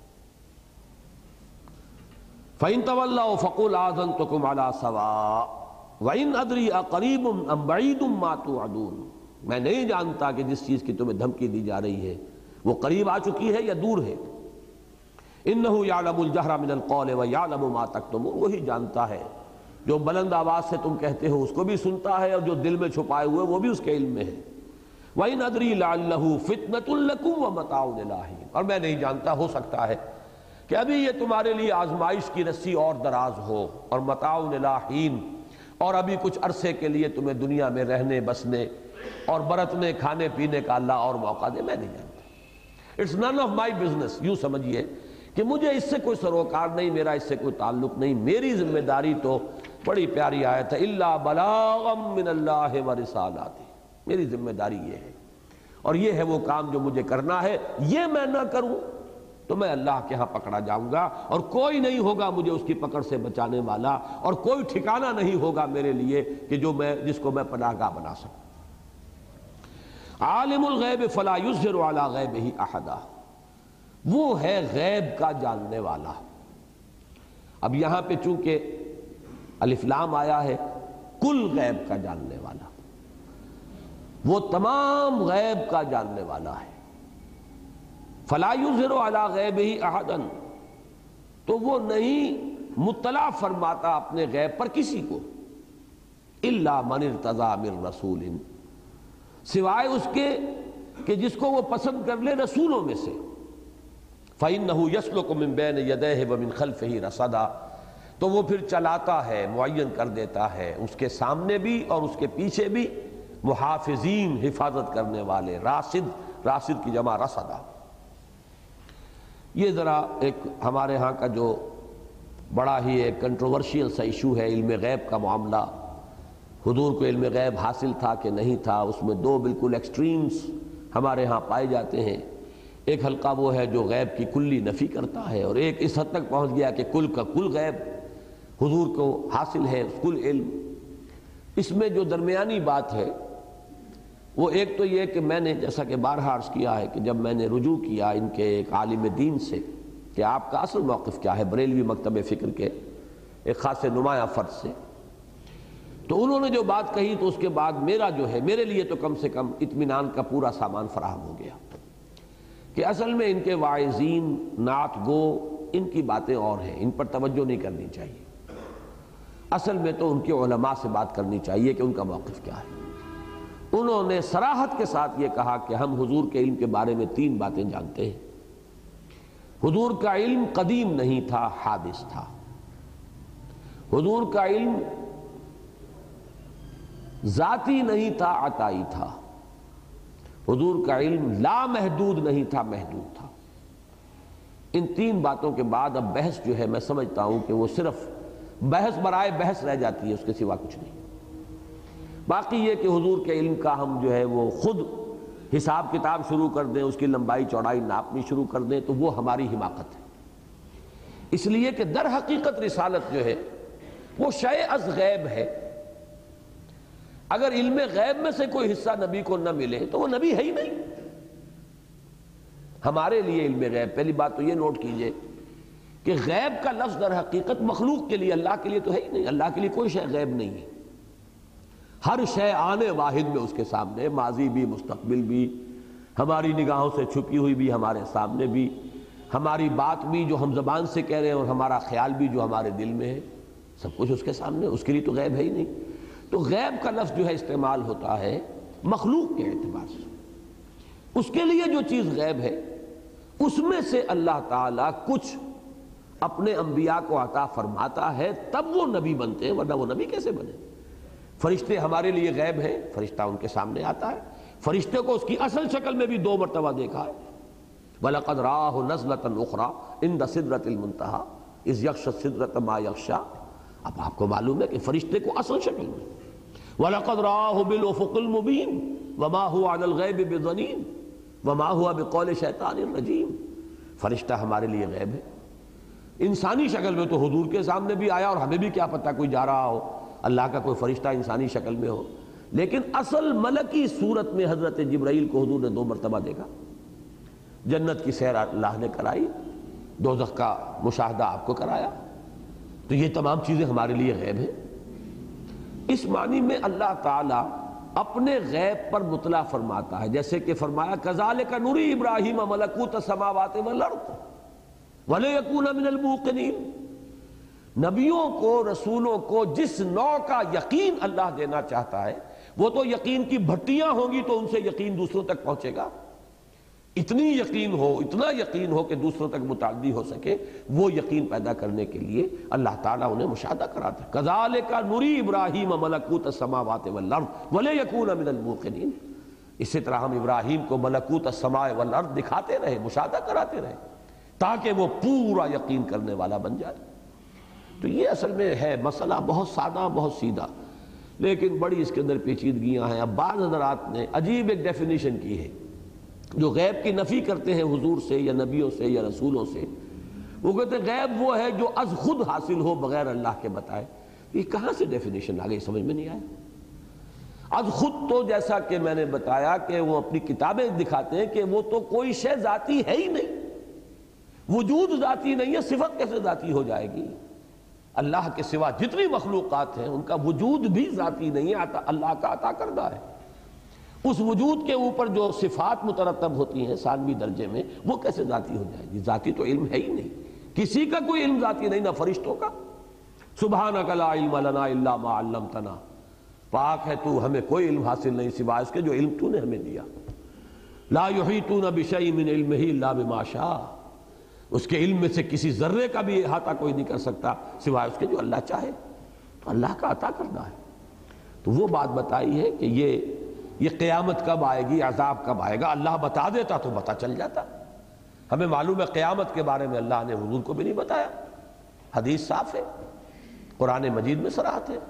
فَإِن تَوَلَّوْا فَقُلْ آذَنْتُكُمْ عَلَىٰ سَوَاءٍ وَإِنْ أَدْرِي أَقَرِيبٌ أَمْ بَعِيدٌ مَا تُوعَدُونَ، میں نہیں جانتا کہ جس چیز کی تمہیں دھمکی دی جا رہی ہے وہ قریب آ چکی ہے یا دور ہے۔ إِنَّهُ يَعْلَمُ الْجَهْرَ مِنَ الْقَوْلِ وَيَعْلَمُ مَا تَكْتُمُونَ، وہی جانتا ہے جو بلند آواز سے تم کہتے ہو اس کو بھی سنتا ہے، اور جو دل میں چھپائے ہوئے وہ بھی اس کے علم میں ہے۔ وَإِنْ أَدْرِي لَعَلَّهُ فِتْنَةٌ لَكُمْ وَمَتَاعٌ إِلَىٰ حِينٍ، اور میں نہیں جانتا، ہو سکتا ہے کہ ابھی یہ تمہارے لیے آزمائش کی رسی اور دراز ہو، اور متاع إِلَىٰ حِينٍ، اور ابھی کچھ عرصے کے لیے تمہیں دنیا میں رہنے بسنے اور برتنے کھانے پینے کا اللہ اور موقع دے، میں نہیں جانتا۔ It's none of my business, یوں سمجھیے کہ مجھے اس سے کوئی سروکار نہیں، میرا اس سے کوئی تعلق نہیں، میری ذمہ داری تو بڑی پیاری آیت ہے الا بلاغا من اللہ ورسالاتہ، میری ذمہ داری یہ ہے، اور یہ ہے وہ کام جو مجھے کرنا ہے، یہ میں نہ کروں تو میں اللہ کے ہاں پکڑا جاؤں گا، اور کوئی نہیں ہوگا مجھے اس کی پکڑ سے بچانے والا، اور کوئی ٹھکانہ نہیں ہوگا میرے لیے کہ جس کو میں پناہ گاہ بنا سکوں۔ عالم الغیب فلا یظہر علی غیبہ احدا، وہ ہے غیب کا جاننے والا۔ اب یہاں پہ چونکہ الف لام آیا ہے، کل غیب کا جاننے والا، وہ تمام غیب کا جاننے والا ہے۔ فلا یظہر علی غیبہ احدا، تو وہ نہیں مطلع فرماتا اپنے غیب پر کسی کو، الا من ارتضی من رسول، سوائے اس کے کہ جس کو وہ پسند کر لے رسولوں میں سے، فإنہ یسلک من بین یدیہ ومن خلفہ رصدا، تو وہ پھر چلاتا ہے، معین کر دیتا ہے اس کے سامنے بھی اور اس کے پیچھے بھی محافظین، حفاظت کرنے والے، راصد، راصد کی جمع رصدا۔ یہ ذرا ایک ہمارے ہاں کا جو بڑا ہی ایک کنٹروورشیل سا ایشو ہے علم غیب کا معاملہ، حضور کو علم غیب حاصل تھا کہ نہیں تھا، اس میں دو بالکل ایکسٹریمز ہمارے ہاں پائے جاتے ہیں۔ ایک حلقہ وہ ہے جو غیب کی کلی نفی کرتا ہے، اور ایک اس حد تک پہنچ گیا کہ کل کا کل غیب حضور کو حاصل ہے، کل علم۔ اس میں جو درمیانی بات ہے وہ ایک تو یہ کہ میں نے جیسا کہ بارہا عرض کیا ہے کہ جب میں نے رجوع کیا ان کے ایک عالم دین سے کہ آپ کا اصل موقف کیا ہے بریلوی مکتب فکر کے ایک خاص نمایاں فرد سے، تو انہوں نے جو بات کہی تو اس کے بعد میرا جو ہے میرے لیے تو کم سے کم اطمینان کا پورا سامان فراہم ہو گیا کہ اصل میں ان کے واعظین نعت گو ان کی باتیں اور ہیں، ان پر توجہ نہیں کرنی چاہیے، اصل میں تو ان کے علماء سے بات کرنی چاہیے کہ ان کا موقف کیا ہے۔ انہوں نے صراحت کے ساتھ یہ کہا کہ ہم حضور کے علم کے بارے میں 3 باتیں جانتے ہیں۔ حضور کا علم قدیم نہیں تھا، حادث تھا۔ حضور کا علم ذاتی نہیں تھا، عطائی تھا۔ حضور کا علم لامحدود نہیں تھا، محدود تھا۔ ان 3 باتوں کے بعد اب بحث جو ہے میں سمجھتا ہوں کہ وہ صرف بحث برائے بحث رہ جاتی ہے، اس کے سوا کچھ نہیں۔ باقی یہ کہ حضور کے علم کا ہم جو ہے وہ خود حساب کتاب شروع کر دیں، اس کی لمبائی چوڑائی ناپنی شروع کر دیں تو وہ ہماری حماقت ہے، اس لیے کہ در حقیقت رسالت جو ہے وہ شیء از غیب ہے۔ اگر علم غیب میں سے کوئی حصہ نبی کو نہ ملے تو وہ نبی ہے ہی نہیں۔ ہمارے لیے علم غیب، پہلی بات تو یہ نوٹ کیجئے کہ غیب کا لفظ در حقیقت مخلوق کے لیے، اللہ کے لیے تو ہے ہی نہیں۔ اللہ کے لیے کوئی شے غیب نہیں ہے، ہر شے آنے واحد میں اس کے سامنے، ماضی بھی مستقبل بھی، ہماری نگاہوں سے چھپی ہوئی بھی ہمارے سامنے بھی، ہماری بات بھی جو ہم زبان سے کہہ رہے ہیں اور ہمارا خیال بھی جو ہمارے دل میں ہے، سب کچھ اس کے سامنے، اس کے لیے تو غیب ہے ہی نہیں۔ تو غیب کا لفظ جو ہے استعمال ہوتا ہے مخلوق کے اعتبار سے، اس کے لیے جو چیز غیب ہے اس میں سے اللہ تعالیٰ کچھ اپنے انبیاء کو عطا فرماتا ہے، تب وہ نبی بنتے ہیں، ورنہ وہ نبی کیسے بنے؟ فرشتے ہمارے لیے غیب ہیں، فرشتہ ان کے سامنے آتا ہے، فرشتے کو اس کی اصل شکل میں بھی 2 مرتبہ دیکھا ہے۔ وَلَقَدْ رَآهُ نَزْلَةً أُخْرَىٰ عِنْدَ سِدْرَةِ الْمُنتَهَىٰ إِذْ يَغْشَى السِّدْرَةَ مَا يَغْشَىٰ۔ اب آپ کو معلوم ہے کہ فرشتے کو اصل شکل میں وَلَقَدْ رَآهُ بِالْأُفُقِ الْمُبِينِ وَمَا هُوَ عَلَى الْغَيْبِ بِضَنِينٍ وَمَا هُوَ بِقَوْلِ شَيْطَانٍ رَجِيمٍ۔ فرشتہ ہمارے لیے غیب ہے۔ انسانی شکل میں تو حضور کے سامنے بھی آیا اور ہمیں بھی کیا پتہ کوئی جا رہا ہو اللہ کا کوئی فرشتہ انسانی شکل میں ہو، لیکن اصل ملکی صورت میں حضرت جبرائیل کو حضور نے 2 مرتبہ دیکھا۔ جنت کی سیر اللہ نے کرائی، دوزخ کا مشاہدہ آپ کو کرایا، تو یہ تمام چیزیں ہمارے لیے غیب ہیں۔ اس معنی میں اللہ تعالیٰ اپنے غیب پر مطلع فرماتا ہے، جیسے کہ فرمایا کذالک نری ابراہیم ملکوت السماوات والارض ولیکون من الموقنین۔ نبیوں کو، رسولوں کو جس نوع کا یقین اللہ دینا چاہتا ہے وہ تو یقین کی بھٹیاں ہوں گی تو ان سے یقین دوسروں تک پہنچے گا، اتنی یقین ہو، اتنا یقین ہو کہ دوسروں تک متعدی ہو سکے، وہ یقین پیدا کرنے کے لیے اللہ تعالیٰ انہیں مشاہدہ کراتا ہے۔ کذالک نری ابراہیم ملکوت السماوات والارض ولیکون من الموقنین۔ اسی طرح ہم ابراہیم کو ملکوت السماء والارض دکھاتے رہے، مشاہدہ کراتے رہے تاکہ وہ پورا یقین کرنے والا بن جائے۔ تو یہ اصل میں ہے مسئلہ بہت سادہ، بہت سیدھا، لیکن بڑی اس کے اندر پیچیدگیاں ہیں۔ اب بعض حضرات نے عجیب ایک ڈیفینیشن کی ہے، جو غیب کی نفی کرتے ہیں حضور سے یا نبیوں سے یا رسولوں سے، وہ کہتے ہیں غیب وہ ہے جو از خود حاصل ہو بغیر اللہ کے بتائے۔ یہ کہاں سے ڈیفینیشن آ گئی، سمجھ میں نہیں آیا۔ از خود تو جیسا کہ میں نے بتایا کہ وہ اپنی کتابیں دکھاتے ہیں کہ وہ تو کوئی شے ذاتی ہے ہی نہیں، وجود ذاتی نہیں ہے، صفت کیسے ذاتی ہو جائے گی؟ اللہ کے سوا جتنی مخلوقات ہیں ان کا وجود بھی ذاتی نہیں ہے، اللہ کا عطا کردہ ہے۔ اس وجود کے اوپر جو صفات مترتب ہوتی ہیں ثانوی درجے میں، وہ کیسے ذاتی ہو جائے گی؟ ذاتی تو علم ہے ہی نہیں، کسی کا کوئی علم ذاتی نہیں، نہ فرشتوں کا۔ سبحانک لا علم لنا الا ما علمتنا، پاک ہے تو، ہمیں کوئی علم حاصل نہیں سوائے اس کے جو علم تو نے ہمیں دیا۔ لا یحیطون بشیء من علمہ الا بما شاء، اس کے علم میں سے کسی ذرے کا بھی احاطہ کوئی نہیں کر سکتا سوائے اس کے جو اللہ چاہے، تو اللہ کا عطا کردہ ہے۔ تو وہ بات بتائی ہے کہ یہ قیامت کب آئے گی، عذاب کب آئے گا، اللہ بتا دیتا تو پتہ چل جاتا۔ ہمیں معلوم ہے قیامت کے بارے میں اللہ نے حضور کو بھی نہیں بتایا، حدیث صاف ہے، قرآن مجید میں صراحت ہے۔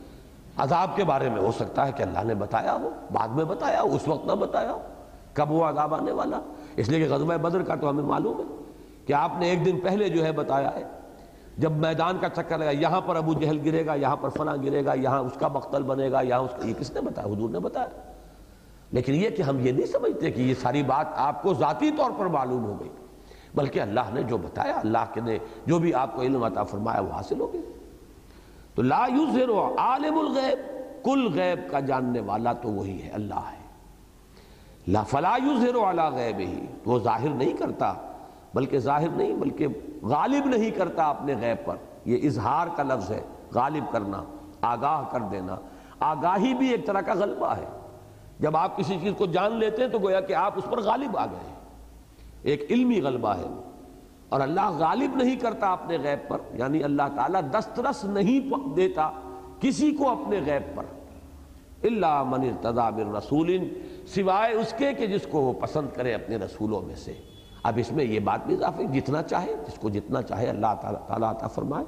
عذاب کے بارے میں ہو سکتا ہے کہ اللہ نے بتایا ہو، بعد میں بتایا ہو، اس وقت نہ بتایا ہو کب وہ عذاب آنے والا، اس لیے کہ غزوہ بدر کا تو ہمیں معلوم ہے کہ آپ نے ایک دن پہلے جو ہے بتایا ہے، جب میدان کا چکر لگا یہاں پر ابو جہل گرے گا، یہاں پر فلاں گرے گا، یہاں اس کا مقتل بنے گا، یہاں اس کا، یہ کس نے بتایا؟ حضور نے بتایا۔ لیکن یہ کہ ہم یہ نہیں سمجھتے کہ یہ ساری بات آپ کو ذاتی طور پر معلوم ہو گئی، بلکہ اللہ نے جو بتایا، اللہ کے نے جو بھی آپ کو علم عطا فرمایا وہ حاصل ہو گئی۔ تو لا یظہر عالم الغیب، کل غیب کا جاننے والا تو وہی ہے، اللہ ہے۔ لا فلا یظہر علی غیبہ، وہ ظاہر نہیں کرتا، بلکہ ظاہر نہیں بلکہ غالب نہیں کرتا اپنے غیب پر۔ یہ اظہار کا لفظ ہے، غالب کرنا، آگاہ کر دینا۔ آگاہی بھی ایک طرح کا غلبہ ہے۔ جب آپ کسی چیز کو جان لیتے ہیں تو گویا کہ آپ اس پر غالب آ گئے، ایک علمی غلبہ ہے۔ اور اللہ غالب نہیں کرتا اپنے غیب پر، یعنی اللہ تعالیٰ دسترس نہیں دیتا کسی کو اپنے غیب پر، الا من ارتضی من رسول، سوائے اس کے کہ جس کو وہ پسند کرے اپنے رسولوں میں سے۔ اب اس میں یہ بات بھی اضافی، جتنا چاہے، جس کو جتنا چاہے اللہ تعالیٰ عطا فرمائے۔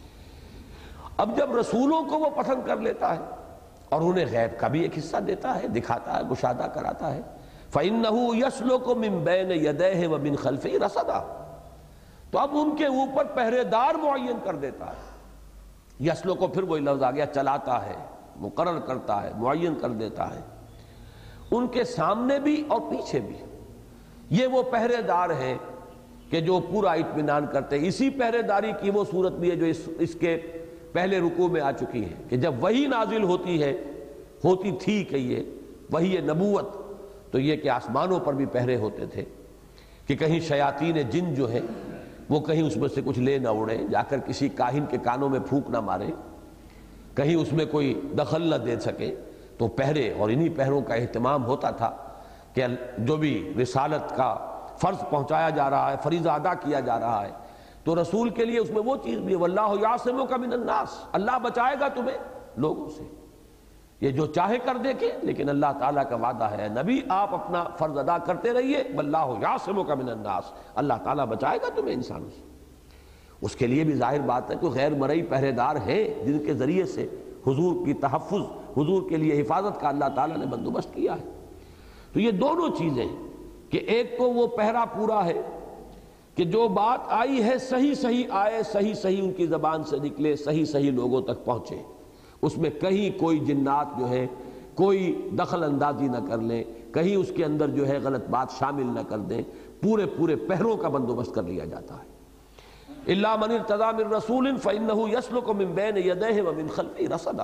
اب جب رسولوں کو وہ پسند کر لیتا ہے اور انہیں غیب کا بھی ایک حصہ دیتا ہے، دکھاتا ہے، مشاہدہ کراتا ہے، فَإِنَّهُ يَسْلُكُ مِن بَيْنِ يَدَيْهِ وَمِن خَلْفِهِ رَصَدًا، تو اب ان کے اوپر پہرے دار معین کر دیتا ہے۔ یسلو کو پھر وہی لفظ آ گیا، چلاتا ہے، مقرر کرتا ہے، معین کر دیتا ہے، ان کے سامنے بھی اور پیچھے بھی۔ یہ وہ پہرے دار ہیں کہ جو پورا اطمینان کرتے ہیں۔ اسی پہرے داری کی وہ صورت بھی ہے جو اس کے پہلے رکوع میں آ چکی ہے کہ جب وحی نازل ہوتی تھی کہ یہ وحی نبوت، تو یہ کہ آسمانوں پر بھی پہرے ہوتے تھے کہ کہیں شیاطین جن جو ہیں وہ کہیں اس میں سے کچھ لے نہ اڑے، جا کر کسی کاہن کے کانوں میں پھونک نہ مارے، کہیں اس میں کوئی دخل نہ دے سکے۔ تو پہرے، اور انہی پہروں کا اہتمام ہوتا تھا کہ جو بھی رسالت کا فرض پہنچایا جا رہا ہے، فریضہ ادا کیا جا رہا ہے، تو رسول کے لیے اس میں وہ چیز بھی ہے، واللہ یعصمک من الناس، اللہ بچائے گا تمہیں لوگوں سے۔ یہ جو چاہے کر دیکھے، لیکن اللہ تعالیٰ کا وعدہ ہے نبی آپ اپنا فرض ادا کرتے رہیے، واللہ یعصمک من الناس، اللہ تعالیٰ بچائے گا تمہیں انسانوں سے۔ اس کے لیے بھی ظاہر بات ہے کہ غیر مرئی پہرے دار ہیں جن کے ذریعے سے حضور کی تحفظ، حضور کے لیے حفاظت کا اللہ تعالیٰ نے بندوبست کیا ہے۔ تو یہ دونوں چیزیں کہ ایک تو وہ پہرا پورا ہے کہ جو بات آئی ہے صحیح صحیح آئے، صحیح صحیح ان کی زبان سے نکلے، صحیح صحیح لوگوں تک پہنچے، اس میں کہیں کوئی جنات جو ہے کوئی دخل اندازی نہ کر لیں، کہیں اس کے اندر جو ہے غلط بات شامل نہ کر دیں، پورے پہروں کا بندوبست کر لیا جاتا ہے۔ الا من ارتضی من رسول فإنه يسلك من بين يديه ومن خلفه رصدا۔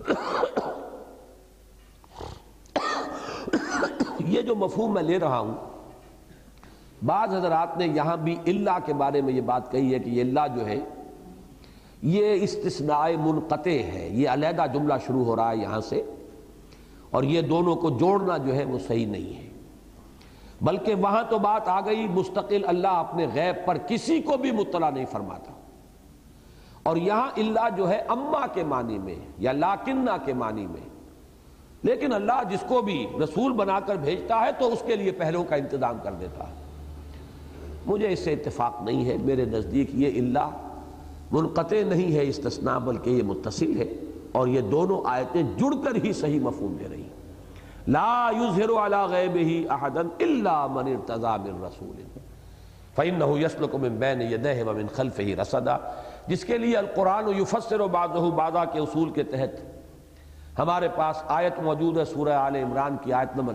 یہ جو مفہوم میں لے رہا ہوں، بعض حضرات نے یہاں بھی اللہ کے بارے میں یہ بات کہی ہے کہ یہ اللہ جو ہے یہ استثناء منقطع ہے، یہ علیحدہ جملہ شروع ہو رہا ہے یہاں سے، اور یہ دونوں کو جوڑنا جو ہے وہ صحیح نہیں ہے، بلکہ وہاں تو بات آ گئی مستقل اللہ اپنے غیب پر کسی کو بھی مطلع نہیں فرماتا، اور یہاں اللہ جو ہے اما کے معنی میں یا لاکنہ کے معنی میں، لیکن اللہ جس کو بھی رسول بنا کر بھیجتا ہے تو اس کے لیے پہلوں کا انتظام کر دیتا ہے۔ مجھے اس سے اتفاق نہیں ہے، میرے نزدیک یہ اللہ منقطع نہیں ہے استثناء، بلکہ یہ متصل ہے، اور یہ دونوں آیتیں جڑ کر ہی صحیح مفہوم دے رہی ہیں۔ لا یظہر علی غیبہ احدا الا من ارتضی من رسول فإنہ یسلک من بین یدیہ ومن خلفہ رصدا، جس کے لیے القرآن یفسر بعضہ بعضا کے اصول کے تحت ہمارے پاس آیت موجود ہے، سورہ آل عمران کی آیت نمبر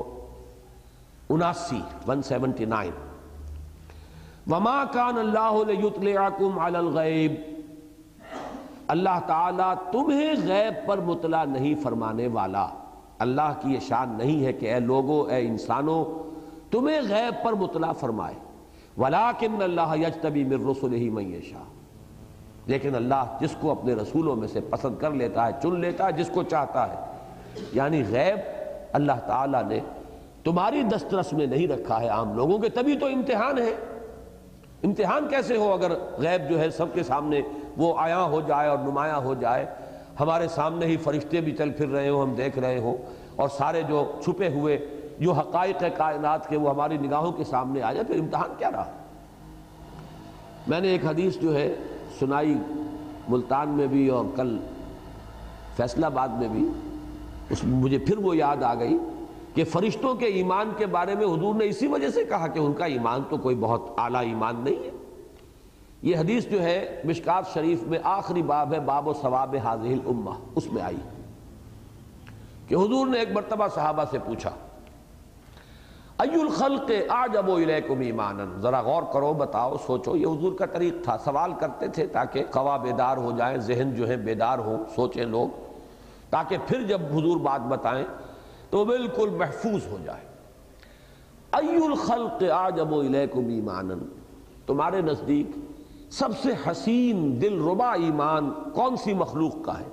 179 وما کان اللہ لیطلعکم علی الغیب، اللہ تعالیٰ تمہیں غیب پر مطلع نہیں فرمانے والا۔ اللہ کی یہ شان نہیں ہے کہ اے لوگو، اے انسانوں، تمہیں غیب پر مطلع فرمائے، ولیکن اللہ یجتبی من رسلہ من یشاء، لیکن اللہ جس کو اپنے رسولوں میں سے پسند کر لیتا ہے، چن لیتا ہے جس کو چاہتا ہے۔ یعنی غیب اللہ تعالیٰ نے تمہاری دسترس میں نہیں رکھا ہے عام لوگوں کے، تبھی تو امتحان ہے۔ امتحان کیسے ہو اگر غیب جو ہے سب کے سامنے وہ عیاں ہو جائے اور نمایاں ہو جائے، ہمارے سامنے ہی فرشتے بھی چل پھر رہے ہوں، ہم دیکھ رہے ہوں، اور سارے جو چھپے ہوئے جو حقائق کائنات کے وہ ہماری نگاہوں کے سامنے آ جائے، پھر امتحان کیا رہا؟ میں نے ایک حدیث جو ہے سنائی ملتان میں بھی اور کل فیصل آباد میں بھی، مجھے پھر وہ یاد آ گئی کہ فرشتوں کے ایمان کے بارے میں حضور نے اسی وجہ سے کہا کہ ان کا ایمان تو کوئی بہت اعلیٰ ایمان نہیں ہے۔ یہ حدیث جو ہے مشکات شریف میں آخری باب ہے، باب و ثواب ہذہ الامہ، اس میں آئی کہ حضور نے ایک مرتبہ صحابہ سے پوچھا، ای الخلق اعجب الیکم ایمانا، ذرا غور کرو، بتاؤ، سوچو. یہ حضور کا طریق تھا، سوال کرتے تھے تاکہ قوا بیدار ہو جائیں، ذہن جو ہے بیدار ہو، سوچیں لوگ، تاکہ پھر جب حضور بات بتائیں تو بالکل محفوظ ہو جائے. ای الخلق اعجب الیکم ایمانا، تمہارے نزدیک سب سے حسین دل ربا ایمان کون سی مخلوق کا ہے؟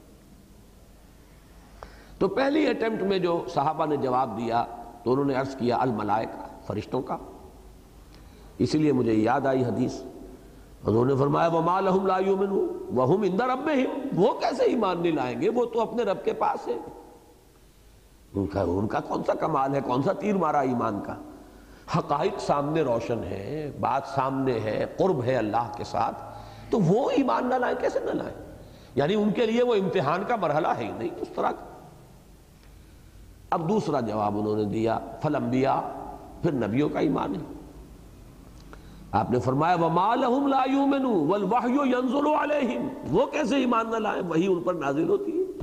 تو پہلی اٹیمپٹ میں جو صحابہ نے جواب دیا تو انہوں نے عرض کیا الملائکہ، فرشتوں کا. اسی لیے مجھے یاد آئی حدیث، حضور نے فرمایا وما لہم لا یؤمنون وہم عند ربہم، وہ کیسے ایمان نہیں لائیں گے، وہ تو اپنے رب کے پاس ہے. ان کا کون سا کمال ہے، کون سا تیر مارا ایمان کا؟ حقائق سامنے روشن ہے، بات سامنے ہے، قرب ہے اللہ کے ساتھ، تو وہ ایمان نہ لائیں، کیسے نہ لائیں؟ یعنی ان کے لیے وہ امتحان کا مرحلہ ہے ہی نہیں اس طرح کا. اب دوسرا جواب انہوں نے دیا فالانبیاء، پھر نبیوں کا ایمان ہے. آپ نے فرمایا وما لہم لا یؤمنون والوحی ینزل علیہم، وہ کیسے ایمان نہ لائیں، وحی ان پر نازل ہوتی ہے.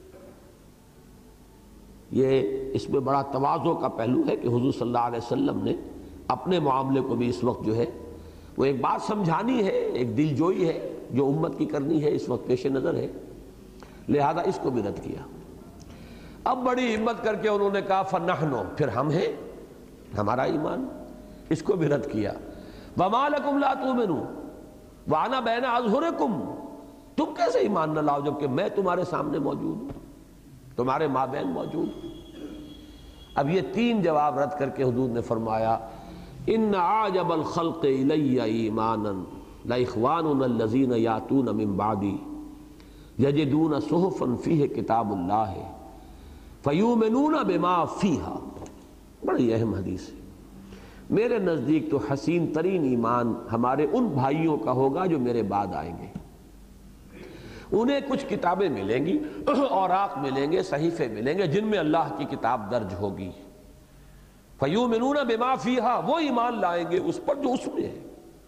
یہ اس میں بڑا تواضع کا پہلو ہے کہ حضور صلی اللہ علیہ وسلم نے اپنے معاملے کو بھی اس وقت جو ہے وہ ایک بات سمجھانی ہے، ایک دل جوئی ہے جو امت کی کرنی ہے، اس وقت پیش نظر ہے، لہذا اس کو بھی رد کیا. اب بڑی ہمت کر کے انہوں نے کہا فنحن، پھر ہم ہیں، ہمارا ایمان، اس کو بھی رد کیا. وما لکم لا تؤمنون وانا بین اظہرکم، تم کیسے ایمان نہ لاؤ جبکہ میں تمہارے سامنے موجود ہوں، تمہارے مابین موجود ہوں. اب یہ تین جواب رد کر کے حضور نے فرمایا ان اعجب الخلق الی ایمانا لاخواننا الذین یاتون من بعدی یجدون صحفا فیہ کتاب اللہ فیؤمنون بما فیہا. بڑی اہم حدیث ہے. میرے نزدیک تو حسین ترین ایمان ہمارے ان بھائیوں کا ہوگا جو میرے بعد آئیں گے. انہیں کچھ کتابیں ملیں گی، اوراق ملیں گے، صحیفے ملیں گے جن میں اللہ کی کتاب درج ہوگی. فیؤمنون بما فیہا، وہ ایمان لائیں گے اس پر جو اس میں ہے.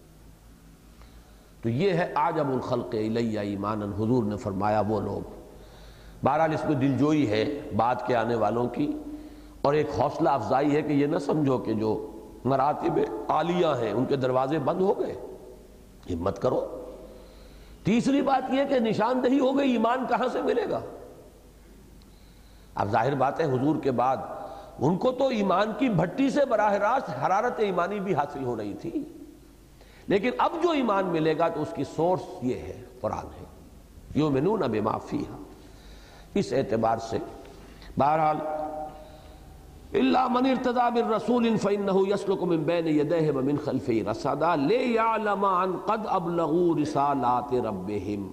تو یہ ہے اعجب الخلق الی ایمانا، حضور نے فرمایا وہ لوگ. بہرحال اس میں دلجوئی ہے بعد کے آنے والوں کی، اور ایک حوصلہ افزائی ہے کہ یہ نہ سمجھو کہ جو مراتب عالیہ ہیں ان کے دروازے بند ہو گئے، ہمت کرو. تیسری بات یہ کہ نشاندہی ہو گئی، ایمان کہاں سے ملے گا؟ اب ظاہر بات ہے حضور کے بعد ان کو تو ایمان کی بھٹی سے براہ راست حرارت ایمانی بھی حاصل ہو رہی تھی، لیکن اب جو ایمان ملے گا تو اس کی سورس یہ ہے، قرآن ہے. یؤمنون بما فیہا. اس اعتبار سے بہرحال الا من ارتضى بالرسول فانه يسلك من بين يديه ومن خلفه رصدا ليعلم ان قد ابلغوا رسالات ربهم،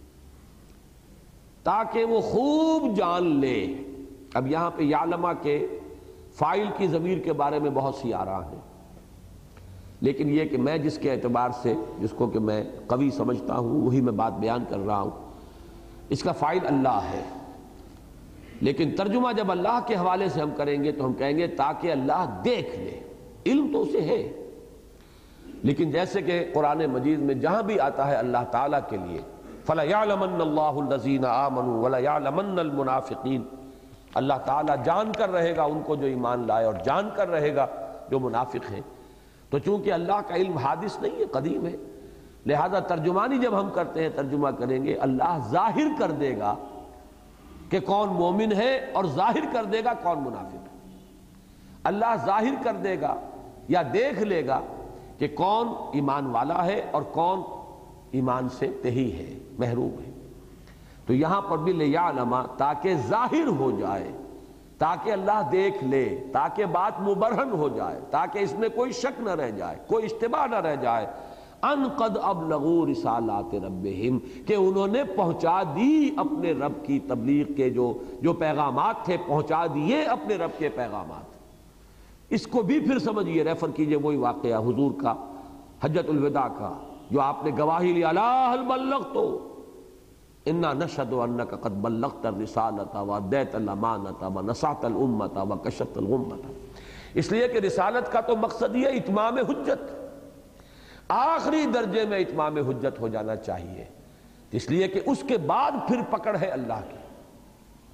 تاکہ وہ خوب جان لے. اب یہاں پہ یعلم کے فاعل کی ضمیر کے بارے میں بہت سی آراء ہیں، لیکن یہ کہ میں جس کے اعتبار سے جس کو کہ میں قوی سمجھتا ہوں وہی میں بات بیان کر رہا ہوں. اس کا فاعل اللہ ہے، لیکن ترجمہ جب اللہ کے حوالے سے ہم کریں گے تو ہم کہیں گے تاکہ اللہ دیکھ لے. علم تو اسے ہے، لیکن جیسے کہ قرآن مجید میں جہاں بھی آتا ہے اللہ تعالیٰ کے لیے فَلَيَعْلَمَنَّ اللَّهُ الَّذِينَ آمَنُوا وَلَيَعْلَمَنَّ الْمُنَافِقِينَ، اللہ تعالیٰ جان کر رہے گا ان کو جو ایمان لائے اور جان کر رہے گا جو منافق ہیں. تو چونکہ اللہ کا علم حادث نہیں ہے، قدیم ہے، لہذا ترجمانی جب ہم کرتے ہیں ترجمہ کریں گے اللہ ظاہر کر دے گا کہ کون مومن ہے اور ظاہر کر دے گا کون منافق ہے. اللہ ظاہر کر دے گا یا دیکھ لے گا کہ کون ایمان والا ہے اور کون ایمان سے تہی ہے، محروم ہے. تو یہاں پر بھی لیعلم، تاکہ ظاہر ہو جائے، تاکہ اللہ دیکھ لے، تاکہ بات مبرہن ہو جائے، تاکہ اس میں کوئی شک نہ رہ جائے، کوئی اشتباہ نہ رہ جائے. ان قد ابلغوا رسالات ربہم، کہ انہوں نے پہنچا دی اپنے رب کی تبلیغ کے جو پیغامات تھے، پہنچا دیے اپنے رب کے پیغامات. اس کو بھی پھر سمجھیے، ریفر کیجئے وہی واقعہ حضور کا حجۃ الوداع کا جو آپ نے گواہی لی الا هل بلغت انا نشهد انك قد بلغت الرسالة واديت الامانة ونصحت الامة وكشفت الغمة. اس لیے کہ رسالت کا تو مقصد یہ اتمام حجت، آخری درجے میں اتمام حجت ہو جانا چاہیے، اس لیے کہ اس کے بعد پھر پکڑ ہے اللہ کی.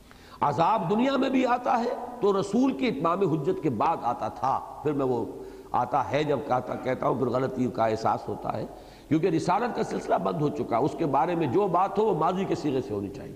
عذاب دنیا میں بھی آتا ہے تو رسول کی اتمام حجت کے بعد آتا تھا، پھر میں وہ آتا ہے جب کہتا ہوں پھر غلطی کا احساس ہوتا ہے، کیونکہ رسالت کا سلسلہ بند ہو چکا، اس کے بارے میں جو بات ہو وہ ماضی کے صیغے سے ہونی چاہیے۔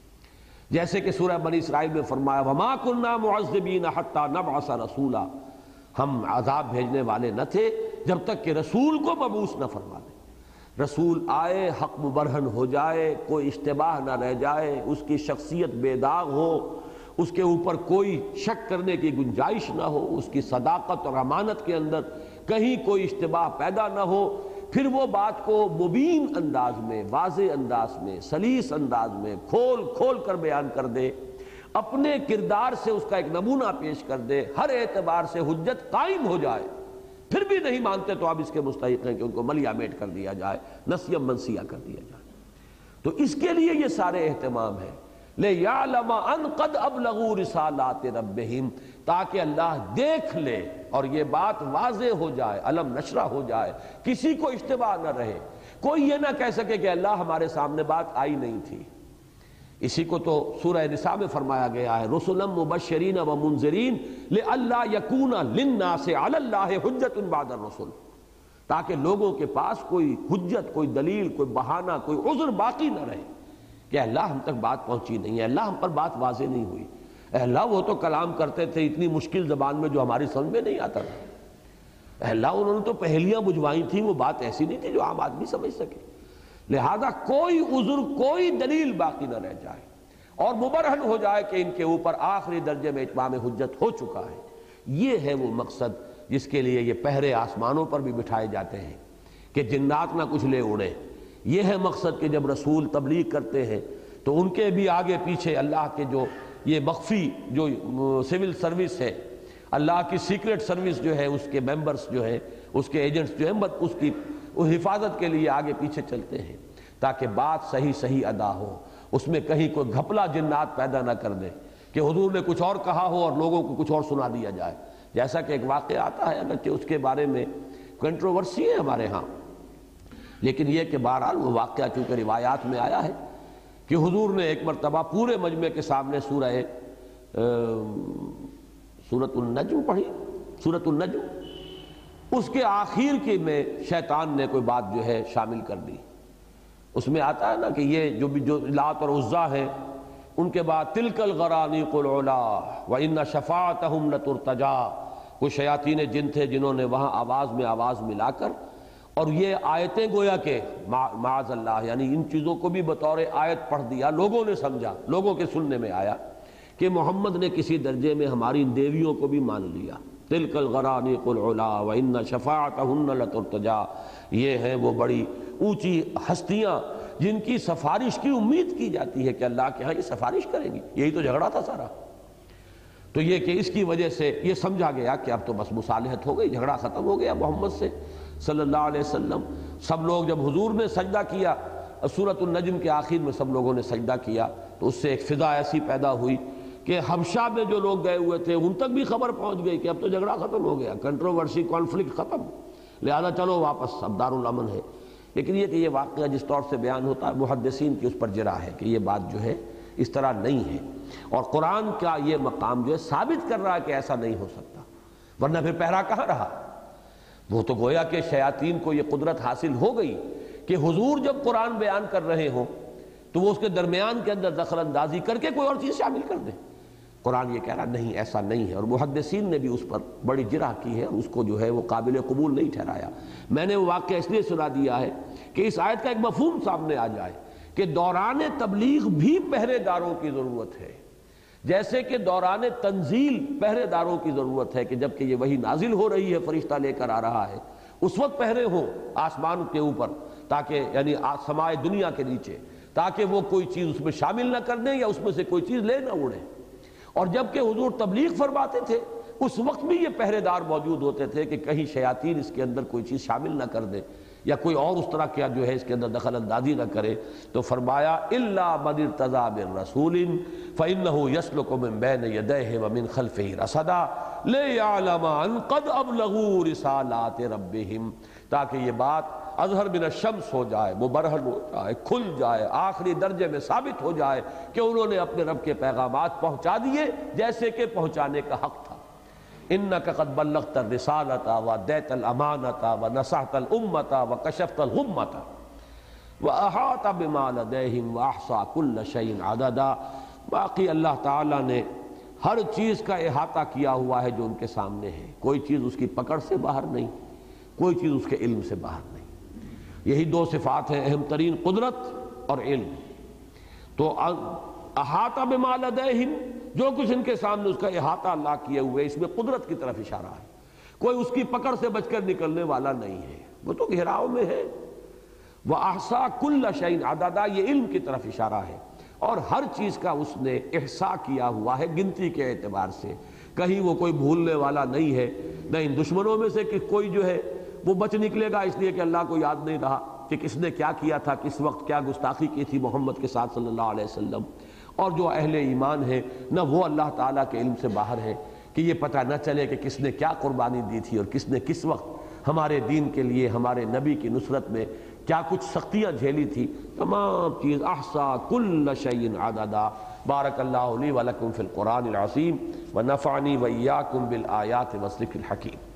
جیسے کہ سورہ بنی اسرائیل میں فرمایا وَمَا كُنَّا مُعَذِّبِينَ حَتَّى نَبْعَثَ رَسُولًا، ہم عذاب بھیجنے والے نہ تھے جب تک کہ رسول کو مبعوث نہ فرما دیں۔ رسول آئے، حق مبرہن ہو جائے، کوئی اشتباہ نہ رہ جائے، اس کی شخصیت بے داغ ہو، اس کے اوپر کوئی شک کرنے کی گنجائش نہ ہو، اس کی صداقت اور امانت کے اندر کہیں کوئی اشتباہ پیدا نہ ہو، پھر وہ بات کو مبین انداز میں، واضح انداز میں، سلیس انداز میں کھول کھول کر بیان کر دے، اپنے کردار سے اس کا ایک نمونہ پیش کر دے، ہر اعتبار سے حجت قائم ہو جائے۔ پھر بھی نہیں مانتے تو اب اس کے مستحق ہیں کہ ان کو ملیا میٹ کر دیا جائے، نسیم منسیہ کر دیا جائے۔ تو اس کے لیے یہ سارے اہتمام ہیں، لِيَعْلَمَ أَنْ قَدْ أَبْلَغُوا رِسَالَاتِ رَبِّهِمْ، تاکہ اللہ دیکھ لے اور یہ بات واضح ہو جائے، علم نشرہ ہو جائے، کسی کو اشتباہ نہ رہے، کوئی یہ نہ کہہ سکے کہ اللہ ہمارے سامنے بات آئی نہیں تھی۔ اسی کو تو سورہ نساء میں فرمایا گیا ہے رسلا مبشرین و منذرین لئلا یکون للناس علی اللہ حجت بعد الرسل، تاکہ لوگوں کے پاس کوئی حجت، کوئی دلیل، کوئی بہانہ، کوئی عذر باقی نہ رہے کہ اللہ ہم تک بات پہنچی نہیں ہے، اللہ ہم پر بات واضح نہیں ہوئی، اے اللہ وہ تو کلام کرتے تھے اتنی مشکل زبان میں جو ہماری سمجھ میں نہیں آتا تھا، اے اللہ انہوں نے تو پہلیاں بجھوائی تھیں، وہ بات ایسی نہیں تھی جو عام آدمی سمجھ سکے، لہذا کوئی عذر، کوئی دلیل باقی نہ رہ جائے اور مبرہن ہو جائے کہ ان کے اوپر آخری درجے میں اتمام حجت ہو چکا ہے۔ یہ ہے وہ مقصد جس کے لیے یہ پہرے آسمانوں پر بھی بٹھائے جاتے ہیں کہ جنات نہ کچھ لے اڑے۔ یہ ہے مقصد کہ جب رسول تبلیغ کرتے ہیں تو ان کے بھی آگے پیچھے اللہ کے جو یہ مخفی جو سول سروس ہے، اللہ کی سیکرٹ سروس جو ہے، اس کے ممبرز جو ہیں، اس کے ایجنٹس جو ہیں، اس کی حفاظت کے لیے آگے پیچھے چلتے ہیں تاکہ بات صحیح ادا ہو، اس میں کہیں کوئی گھپلا جنات پیدا نہ کر دے کہ حضور نے کچھ اور کہا ہو اور لوگوں کو کچھ اور سنا دیا جائے، جیسا کہ ایک واقعہ آتا ہے اگرچہ اس کے بارے میں کنٹروورسی ہے ہمارے ہاں، لیکن یہ کہ بہرحال وہ واقعہ چونکہ روایات میں آیا ہے کہ حضور نے ایک مرتبہ پورے مجمع کے سامنے سورۃ النجم پڑھی، سورۃ النجم، اس کے آخر کی میں شیطان نے کوئی بات جو ہے شامل کر دی۔ اس میں آتا ہے نا کہ یہ جو لات اور عزا ہیں ان کے بعد تلک الغرانیق العلا وان شفاعتہم لترتجا، کوئی شیاطین جن تھے جنہوں نے وہاں آواز میں آواز ملا کر اور یہ آیتیں گویا کہ معاذ اللہ یعنی ان چیزوں کو بھی بطور آیت پڑھ دیا، لوگوں نے سمجھا، لوگوں کے سننے میں آیا کہ محمد نے کسی درجے میں ہماری ان دیویوں کو بھی مان لیا۔ تلک الغرانیق العلا وان شفاعتہن لترتجا، یہ ہیں وہ بڑی اونچی ہستیاں جن کی سفارش کی امید کی جاتی ہے کہ اللہ کے ہاں یہ سفارش کریں گی۔ یہی تو جھگڑا تھا سارا، تو یہ کہ اس کی وجہ سے یہ سمجھا گیا کہ اب تو بس مصالحت ہو گئی، جھگڑا ختم ہو گیا محمد سے صلی اللہ علیہ وسلم۔ سب لوگ جب حضور نے سجدہ کیا، سورۃ النجم کے آخر میں سب لوگوں نے سجدہ کیا تو اس سے ایک فضا ایسی پیدا ہوئی کہ حبشہ میں جو لوگ گئے ہوئے تھے ان تک بھی خبر پہنچ گئی کہ اب تو جھگڑا ختم ہو گیا، کنٹروورسی، کانفلکٹ ختم، لہذا چلو واپس، اب دارالامن ہے۔ لیکن یہ کہ یہ واقعہ جس طور سے بیان ہوتا ہے محدثین کی اس پر جرح ہے کہ یہ بات جو ہے اس طرح نہیں ہے، اور قرآن کا یہ مقام جو ہے ثابت کر رہا ہے کہ ایسا نہیں ہو سکتا، ورنہ پھر پہرا کہاں رہا؟ وہ تو گویا کہ شیاطین کو یہ قدرت حاصل ہو گئی کہ حضور جب قرآن بیان کر رہے ہوں تو وہ اس کے درمیان کے اندر دخل اندازی کر کے کوئی اور چیز شامل کر دیں۔ قرآن یہ کہہ رہا نہیں، ایسا نہیں ہے، اور محدثین نے بھی اس پر بڑی جرح کی ہے اور اس کو جو ہے وہ قابل قبول نہیں ٹھہرایا۔ میں نے وہ واقعہ اس لیے سنا دیا ہے کہ اس آیت کا ایک مفہوم سامنے آ جائے کہ دوران تبلیغ بھی پہرے داروں کی ضرورت ہے، جیسے کہ دوران تنزیل پہرے داروں کی ضرورت ہے کہ جب کہ یہ وحی نازل ہو رہی ہے، فرشتہ لے کر آ رہا ہے، اس وقت پہرے ہوں آسمان کے اوپر، تاکہ یعنی سمائے دنیا کے نیچے، تاکہ وہ کوئی چیز اس میں شامل نہ کر دیں یا اس میں سے کوئی چیز لے نہ اڑے۔ اور جب کہ حضور تبلیغ فرماتے تھے اس وقت بھی یہ پہرے دار موجود ہوتے تھے کہ کہیں شیاطین اس کے اندر کوئی چیز شامل نہ کر دے یا کوئی اور اس طرح کیا جو ہے اس کے اندر دخل اندازی نہ کرے۔ تو فرمایا الا من ارتضى بالرسول فانه يسلك من بين يديه ومن خلفه رصدا ليعلم ان قد ابلغوا رسالات ربهم، تاکہ یہ بات اظہر من الشمس ہو جائے، مبرہن ہو جائے، کھل جائے، آخری درجے میں ثابت ہو جائے کہ انہوں نے اپنے رب کے پیغامات پہنچا دیے جیسے کہ پہنچانے کا حق تھا۔ انک قد بلغت الرسالۃ وادیت الامانۃ ونصحت الامۃ وکشفت الغمۃ واحاط بما لدیہم واحصی کل شیء عددا۔ باقی اللہ تعالیٰ نے ہر چیز کا احاطہ کیا ہوا ہے جو ان کے سامنے ہے، کوئی چیز اس کی پکڑ سے باہر نہیں، کوئی چیز اس کے علم سے باہر نہیں۔ یہی دو صفات ہیں اہم ترین، قدرت اور علم۔ تو احاطہ بما لدیہم، جو کچھ ان کے سامنے اس کا احاطہ اللہ کیے ہوئے، اس میں قدرت کی طرف اشارہ ہے، کوئی اس کی پکڑ سے بچ کر نکلنے والا نہیں ہے، وہ تو گھیراؤ میں ہے۔ وَأَحْصَىٰ كُلَّ شَيْءٍ عَدَدًا، یہ علم کی طرف اشارہ ہے، اور ہر چیز کا اس نے احصاء کیا ہوا ہے گنتی کے اعتبار سے، کہیں وہ کوئی بھولنے والا نہیں ہے، نہ ان دشمنوں میں سے کہ کوئی جو ہے وہ بچ نکلے گا اس لیے کہ اللہ کو یاد نہیں رہا کہ کس نے کیا کیا تھا، کس وقت کیا گستاخی کی تھی محمد کے ساتھ صلی اللہ علیہ وسلم، اور جو اہل ایمان ہے نہ وہ اللہ تعالیٰ کے علم سے باہر ہے کہ یہ پتہ نہ چلے کہ کس نے کیا قربانی دی تھی اور کس نے کس وقت ہمارے دین کے لیے، ہمارے نبی کی نصرت میں کیا کچھ سختیاں جھیلی تھی۔ تمام چیز احصا کل شیء عددا۔ بارک اللہ لی ولکم فی القرآن العظیم ونفعنی وإیاکم بالآیات والذکر الحکیم۔